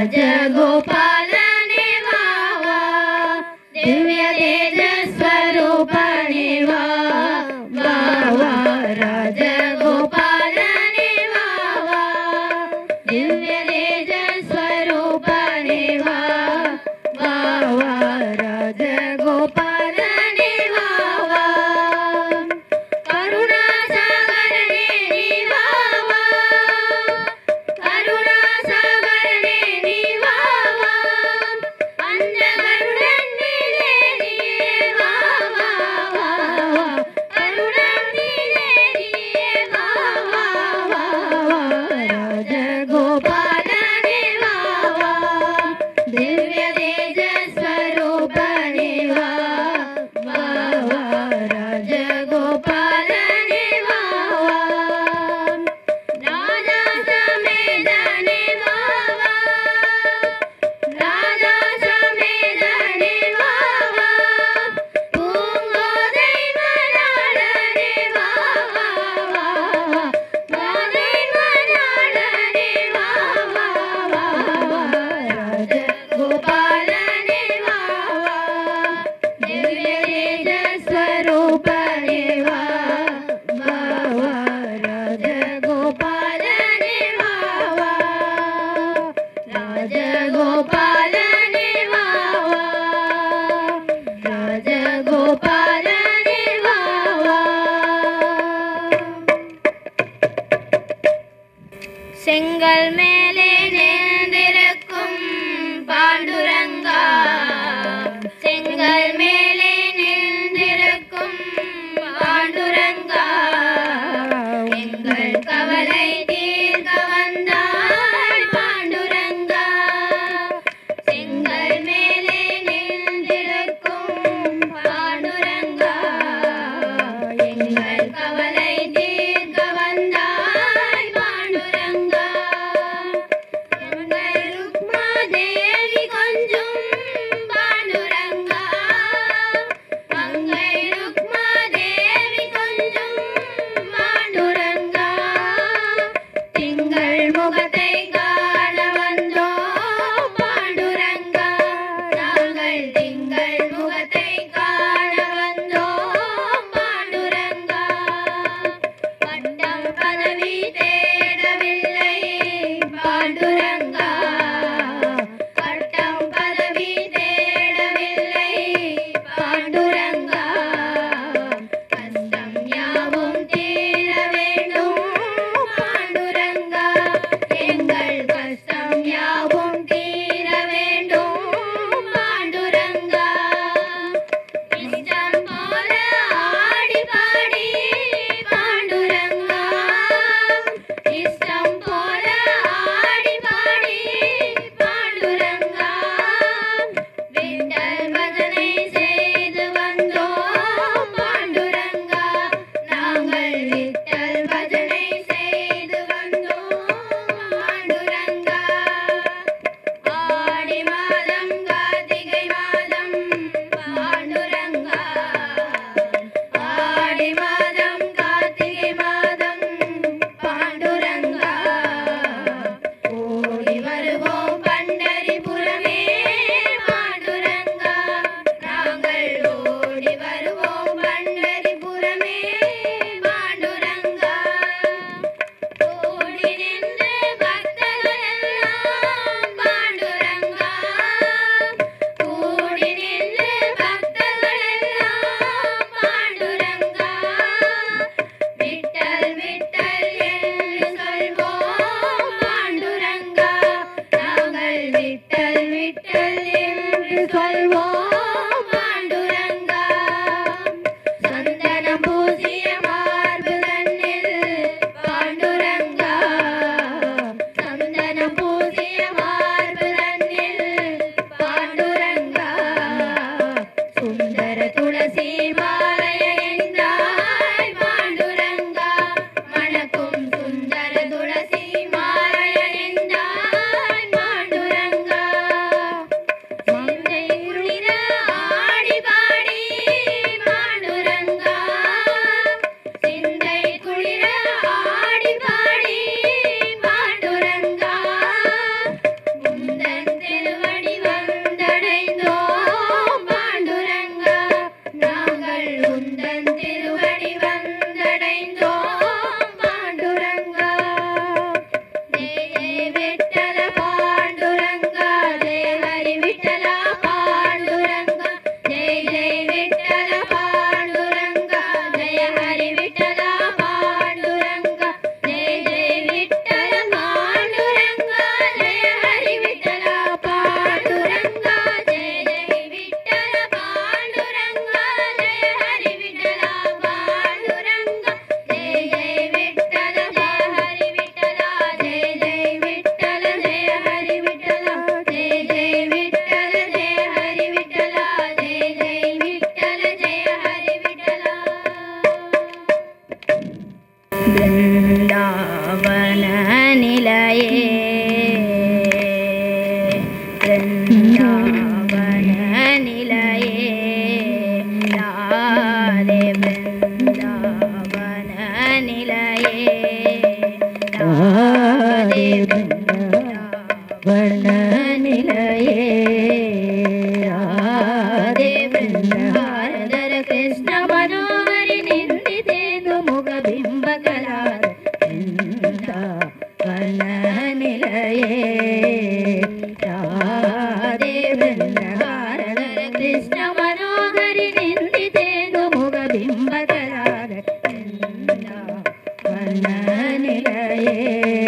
राजगोपालने वा वा दिव्य तेज स्वरूपने वा वा वा राजगोपालने वा वा दिव्य तेज स्वरूपने वा वा वा राजगोपालने वा वा करुणा सागरने वा वा करुणा सागरने वा वा अंधकरुणन्निले वा वा वा करुणन्निले वा वा वा राजगोपालने वा वा दिव्य तेज स्वरूपने वा वा वा राजगोपालने वा वा राजा समेदने वा वा राजा समेदने वा वा पूंगोदैवनाडने वा वा वा गोदैवनाडने वा वा वा राजगोपालने वा वा दिव्य तेज स्वरूपने वा वा वा राजगोपालने वा वा राजगोपालने वा वा राजगोपालने वा वा செங்கல் மேலே நின்றிருக்கும் பாண்டுரங்கா செங்கல் மேலே நின்றிருக்கும் பாண்டுரங்கா எங்கள் கவலை தீர்க்க வந்தாய் பாண்டுரங்கா செங்கல் மேலே நின்றிருக்கும் பாண்டுரங்கா எங்கள் கவலை தீர்க்க வந்தாய் பாண்டுரங்கா वर्णनिलये राधे वृंदारधर कृष्ण मनोहरि निंदितेन्दु मुख बिंबकरार वर्णनिलये राधे वृंदारधर कृष्ण मनोहरि निंदितेन्दु मुख बिंबकरार वर्णनिलये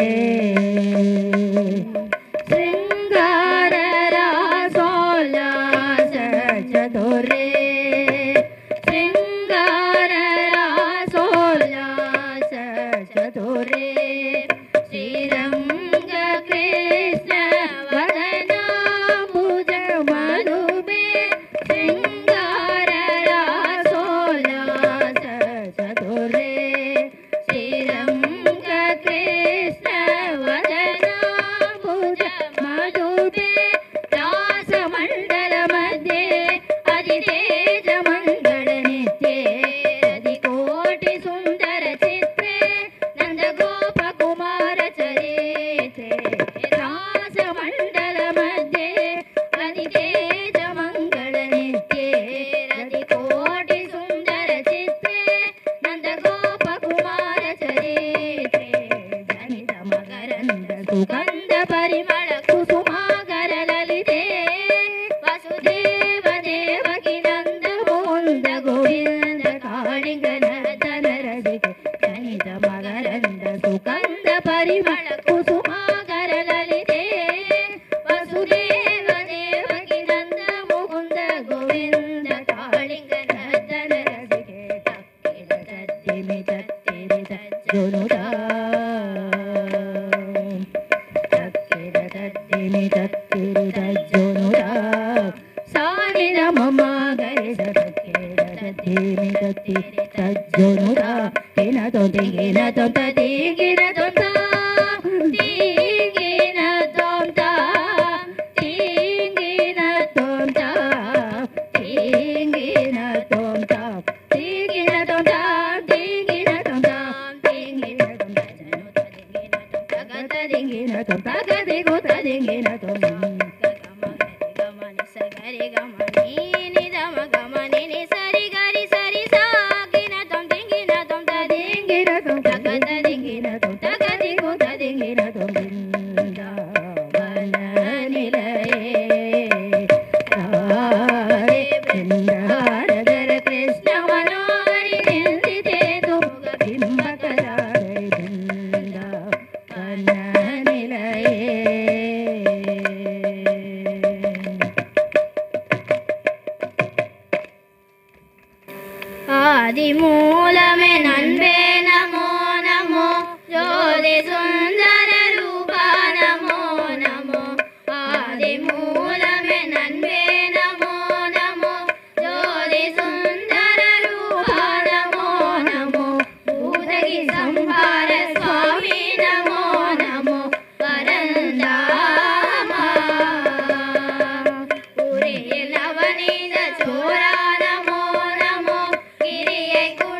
आदिमूलमे नन्वे नमो नमो ज्योति सुंदर रूपा नमो नमो आदिमूलमे नन्वे नमो नमो ज्योति सुंदर रूपा नमो नमो भूतगी संहार स्वामी नमो नमो परंदामा पूरे नवनीत चोरा नमो नमो गिरिये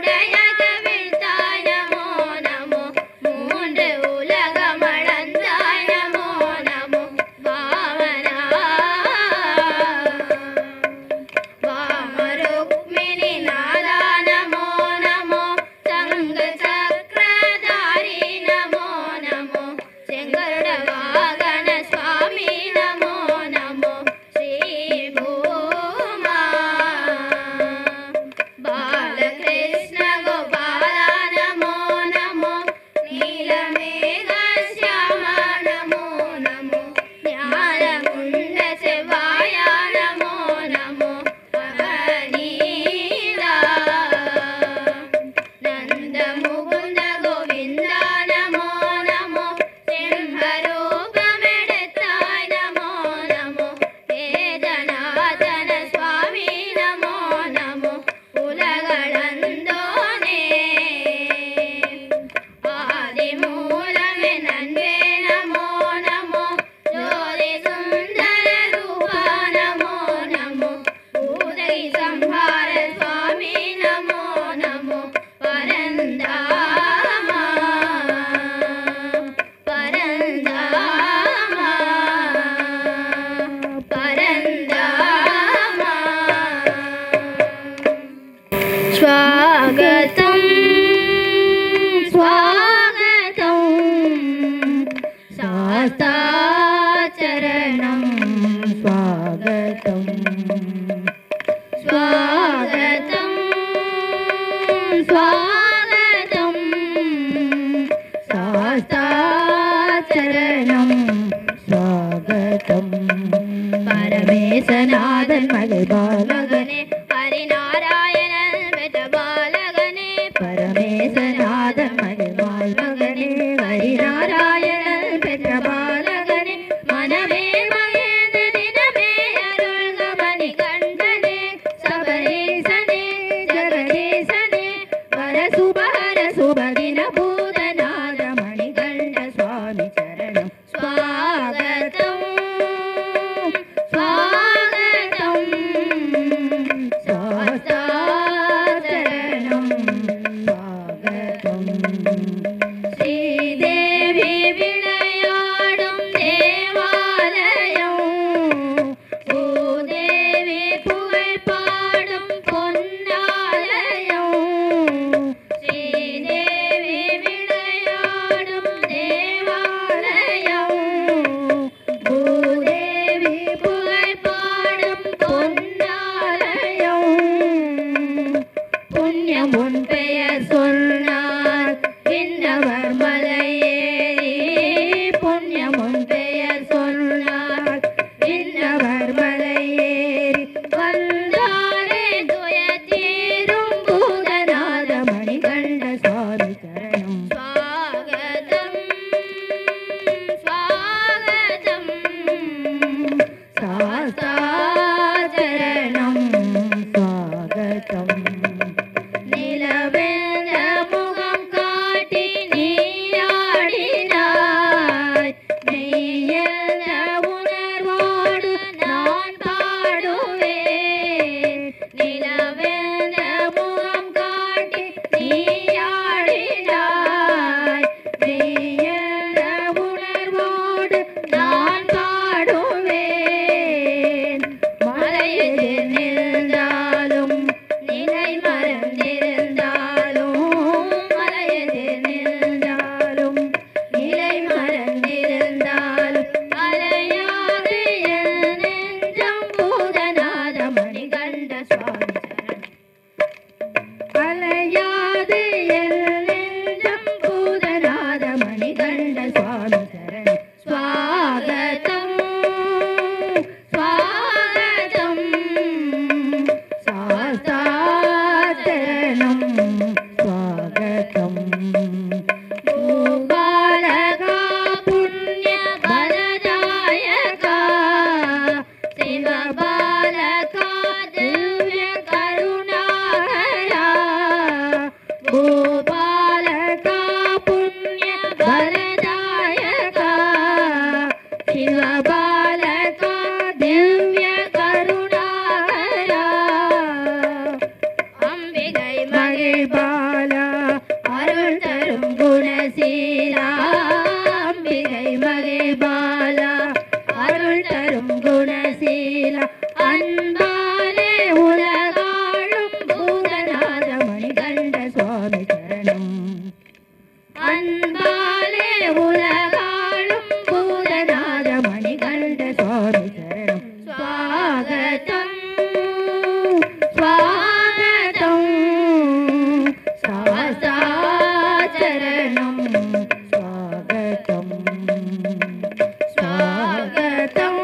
பரமேசநாதன் மகள் பாலகனே ஹரிநாராயணன் பெற்ற பாலகனே பரமேசநாதன் மகள் பாலகனே ஹரிநாராயணன் பெற்ற பாலகனே மனமே மகிழ்ந்து தினமே அருள்க மணிகண்டனே சபரீசனே ஜெகதீசனே வரசுபஹர சுபதின பூதநாத மணிகண்ட சுவாமி சரணம் ஸ்வாகதம் ஸ்வாகதம் சாஸ்தாச்சரணம் ஸ்வாகதம் ஸ்ரீதேவி விளையாடும் தேவாலயம் பூதேவி புகழ் பாடும் பொன்னாலயம் ஸ்ரீதேவி விளையாடும் தேவாலயம் பூதேவி புகழ் பாடும் பொன்னாலயம் புண்ணியம் உன் பெயர் சொன்னார் விண்ணவர் மலையேறி புண்ணியம் உன் பெயர் சொன்னார் விண்ணவர் மலையேறி வந்தாரே துயத்தீரும் பூதநாத மணிகண்ட சுவாமி சரணம் ஸ்வாகதம் ஸ்வாகதம் சாஸ்தாச்சரணம் ஸ்வாகதம் நிலவென்ற முகம் காட்டி நீயாடினாய் மெய்யென்ற உணர்வோடு நான் பாடுவேன் நிலவென்ற முகம் காட்டி நீயாடினாய் மெய்யென்ற உணர்வோடு நான் பாடுவேன் மலையெதிர் நின்றாலும் நிலை மறந்திருந்தாலும் மலையெதிர் நின்றாலும் நிலை மறந்திருந்தாலும் அலையாது என் நெஞ்சம் பூதநாத மணிகண்ட சுவாமி சரணம் அலையாது என் நெஞ்சம் பூதநாத மணிகண்ட சுவாமி சரணம் ஸ்வாகதம் ஸ்வாகதம் சாஸ்தாச்சரணம் ஸ்வாகதம் பூபாலகா புண்ணிய பலதாயகா சிவபாலகா திவ்ய கருணாகரா பூபாலகா புண்ணிய பலதாயகா சிவபாலகா திவ்ய கருணாகரா அம்பிகை மகிழ்பாலா அருள் தரும் குணசீலா அம்பிகை மகிழ்பாலா அருள் தரும் குணசீலா அன்பாலே உலகாளும் பூதநாத மணிகண்ட சுவாமி சரணம் அன்பாலே உலகாளும் பூதநாத மணிகண்ட சுவாமி சரணம் ஸ்வாகதம் ஸ்வாகதம் சாஸ்தாச்சரணம் ஸ்வாகதம் ஸ்வாகதம்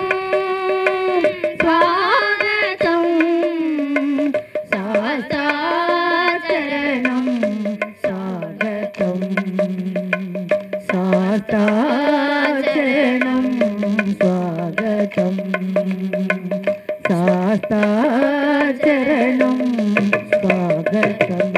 ஸ்வாகதம் சாஸ்தாச்சரணம் ஸ்வாகதம் சாஸ்தாச்சரணம் ஸ்வாகதம் சாஸ்தாச்சரணம் ஸ்வாகதம்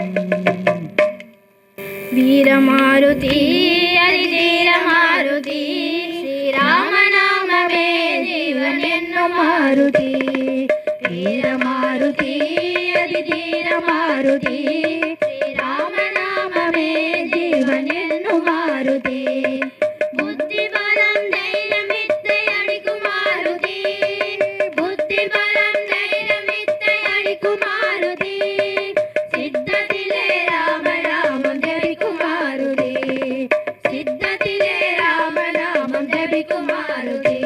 வீரமாருதி அதிதீரமாருதி ஸ்ரீராமநாமமே ஜீவன் என்னும் மாருதி வீரமாருதி அதிதீரமாருதி ஸ்ரீராமநாமமே ஜீவன் என்னும் மாருதி புத்தி பலம் தைரியம் வித்தை அளிக்கும் மாருதி புத்தி பலம் தைரியம் வித்தை அளிக்கும் மாருதி சித்தத்திலே ராம நாமம் ஜபிக்கும் மாருதி சித்தத்திலே ராம நாமம் ஜபிக்கும் மாருதி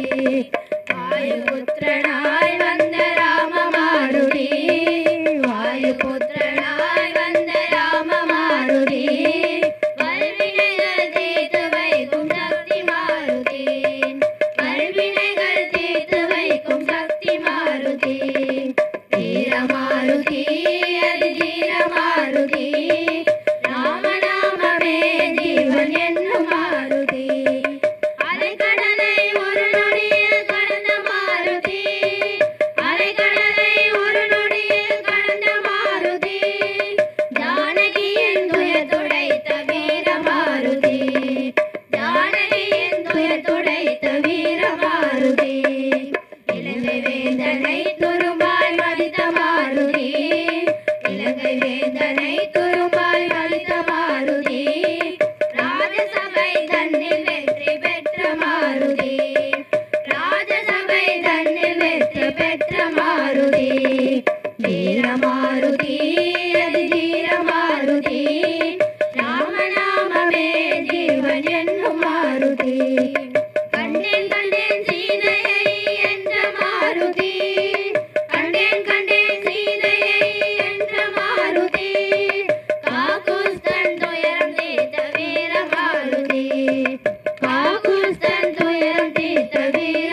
வாயுபுத்திரனாய் வந்த ராம மாருதி வாயுபுத்திரனாய்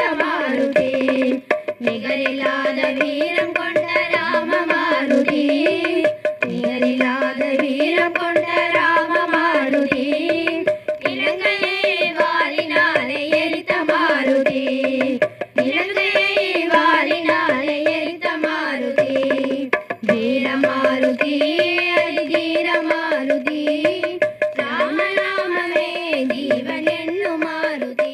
மாருதி நிகரில்லாத வீரம் கொண்ட ராம மாருதி நிகரில்லாத வீரம் கொண்ட ராம மாருதி இலங்கையை வாளினாலே எரித்த மாருதி இலங்கையை வாளினாலே எரித்த மாருதி வீர மாருதி அதிதீர மாருதி ராம ராமமே ஜீவன் என்னும் மாருதி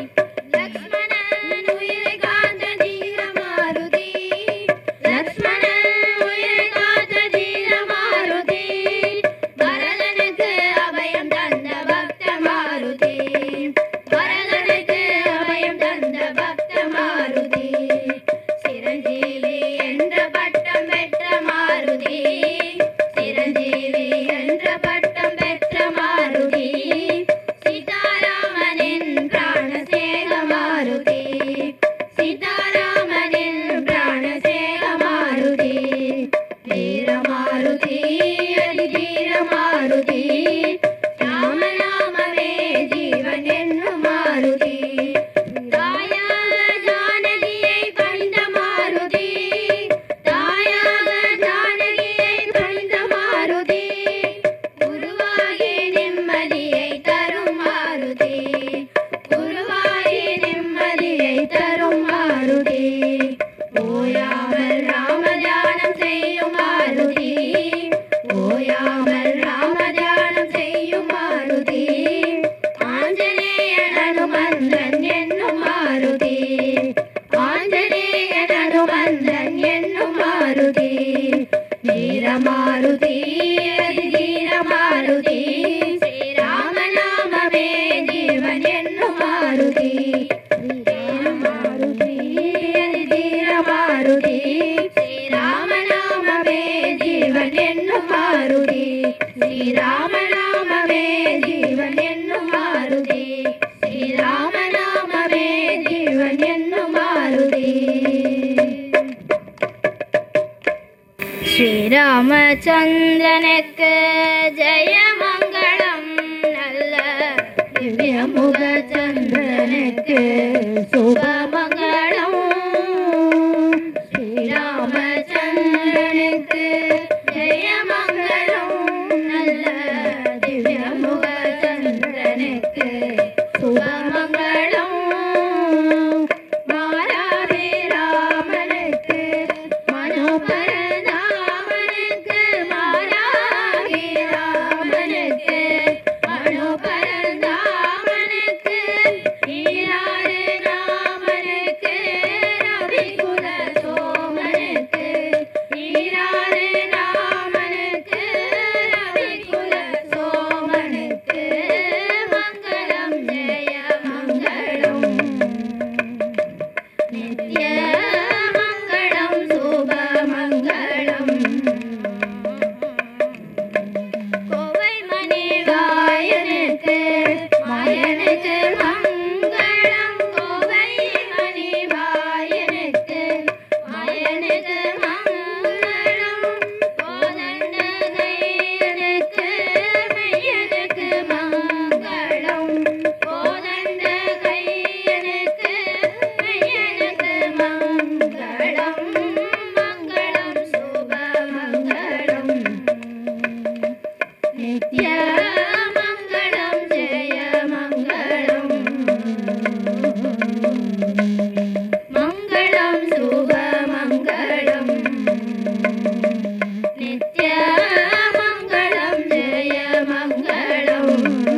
லக்ஷ்மணன் உயிரை காத்த தீர மாருதி லக்ஷ்மணன் உயிரை காத்த தீர மாருதி பரதனுக்கு அபயம் தந்த பக்த மாருதி பரதனுக்கு அபயம் தந்த பக்த மாருதி சிரஞ்சீவி என்ற பட்டம் பெற்ற மாருதி சிரஞ்சீவி என்ற பட்டம் பெற்ற மாருதி சீதாராமனின் பிராணசேக மாருதி சீதாராமனின் பிராணசேக மாருதி வீர மாருதி அதிதீர மாருதி ராம ராமமே ஜீவன் என்னும் மாருதி தாயாக ஜானகியை பணிந்த மாருதி தாயாக ஜானகியை பணிந்த மாருதி குருவாகி நிம்மதியை தரும் மாருதி குருவாகி நிம்மதியை தரும் மாருதி ஓயாமல் ராமதியானம் செய்யும் மாருதி ஓயாமல் ராமதியானம் செய்யும் மாருதி ஆஞ்சநேயன் அனுமந்தன் என்னும் மாருதி ஆஞ்சநேயன் அனுமந்தன் என்னும் மாருதி வீர மாருதி அதிதீர மாருதி ஸ்ரீராம நாமமே ஜீவன் என்னும் மாருதி வீர மாருதி அதிதீர மாருதி ஸ்ரீராம நாமமே ஜீவன் என்னும் மாருதி ஸ்ரீராம நாமமே ஜீவன் என்னும் மாருதி ஸ்ரீராம நாமமே ஜீவன் என்னும் மாருதி ஸ்ரீராமச்சந்திரனுக்கு ஜெயமங்களம் நல்ல திவ்யமுக சந்திரனுக்கு சுபமங்களம் ஸ்ரீராமச்சந்திரனுக்கு ஜெயமங்களம் நல்ல திவ்யமுக சந்திரனுக்கு சுபமங்களம் மாறாதே ராமனுக்கு மனோபரந்தாமனுக்கு மாறாகி ராமனுக்கு மனோபரந்தாமனுக்கு ஈராறு ராமனுக்கு ரவிகுல சோமனுக்கு ஈராறு ராமனுக்கு ரவிகுல சோமனுக்கு மங்களம் ஜெய மங்களம் நித்ய மங்களம் சுப மங்களம் கோவை மணி வாயனுக்கு மாயனுக்கு மங்களம் கோவை மணி வாயனுக்கு மாயனுக்கு மங்களம் கோதண்ட கையனுக்கு மையனுக்கு மங்களம் கோதண்ட கையனுக்கு மையனுக்கு மங்களம் மங்களம் சுப மங்களம் நித்ய மங்களம் ஜெய மங்களம் மங்களம் சுப மங்களம் நித்ய மங்களம் ஜெய மங்களம்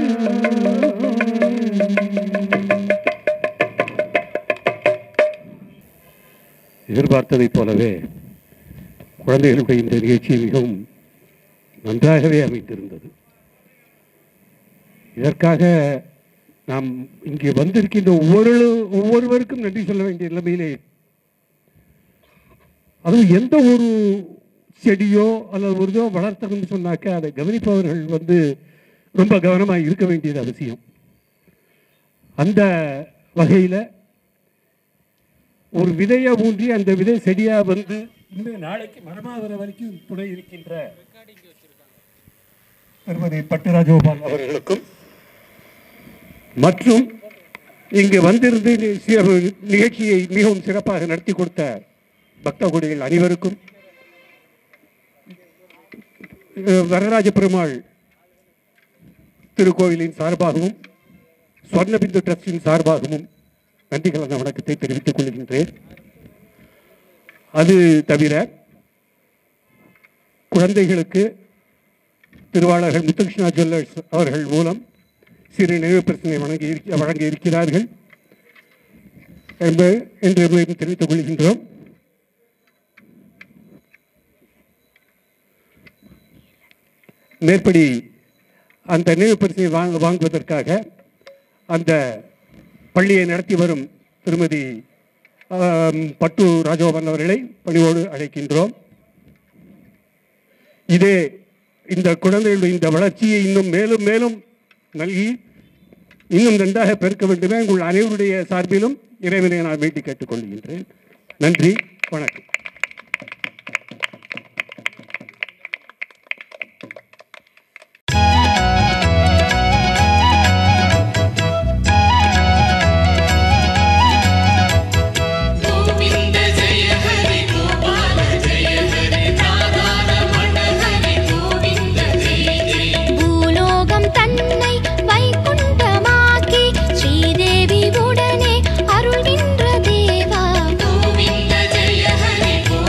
எதிர்பார்த்ததைப் போலவே குழந்தைகளுடைய இந்த நிகழ்ச்சி மிகவும் நன்றாகவே அமைந்திருந்தது. இதற்காக நாம் இங்கே வந்திருக்கின்ற ஒவ்வொருவருக்கும் நன்றி சொல்ல வேண்டிய நிலைமையிலே, அதுவும் எந்த ஒரு செடியோ அல்லது ஒரு இதோ வளர்த்தணும்னு சொன்னாக்க அதை கவனிப்பவர்கள் வந்து ரொம்ப கவனமாக இருக்க வேண்டியது அவசியம். அந்த வகையில் ஒரு விதையை ஊன்றி அந்த விதை செடியாக வந்து இன்னும் நாளைக்கு மரமாகிற வரைக்கும் துணை இருக்கின்ற திருமதி பட்டு ராஜகோபால் அவர்களுக்கும் மற்றும் இங்கு வந்திருந்து நிகழ்ச்சியை மிகவும் சிறப்பாக நடத்தி கொடுத்த பக்த கோடிகள் அனைவருக்கும், வரராஜ பெருமாள் திருக்கோவிலின் சார்பாகவும் ஸ்வர்ணபிந்து ட்ரஸ்டின் சார்பாகவும் நன்றி கலந்த வணக்கத்தை தெரிவித்துக் கொள்கின்றேன். அது தவிர குழந்தைகளுக்கு திருவாளர்கள் முத்துகிருஷ்ணா ஜுவல்லர்ஸ் அவர்கள் மூலம் சிறு நினைவு பிரச்சனை வழங்க இருக்கிறார்கள் என்று தெரிவித்துக் கொள்கின்றோம். மேற்படி அந்த நினைவு பரிசை வாங்குவதற்காக அந்த பள்ளியை நடத்தி வரும் திருமதி பட்டு ராஜகோபால் அவர்களை பணிவோடு அழைக்கின்றோம். இதே இந்த குழந்தைகளுடைய இந்த வளர்ச்சியை இன்னும் மேலும் மேலும் நல்கி இன்னும் நன்றாக பெருக்க வேண்டுமே உங்கள் அனைவருடைய சார்பிலும் இறைவனை நான் வேண்டி கேட்டுக்கொள்கின்றேன். நன்றி, வணக்கம். உடனே அருள்கின்ற தேவா கோவிந்த ஜெய ஹரி.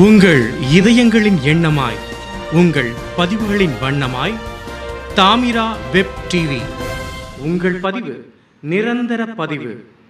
உங்கள் இதயங்களின் எண்ணமாய், உங்கள் பதிவுகளின் வண்ணமாய் தாமிரா வெப் டிவி. உங்கள் பதிவு நிரந்தர பதிவு.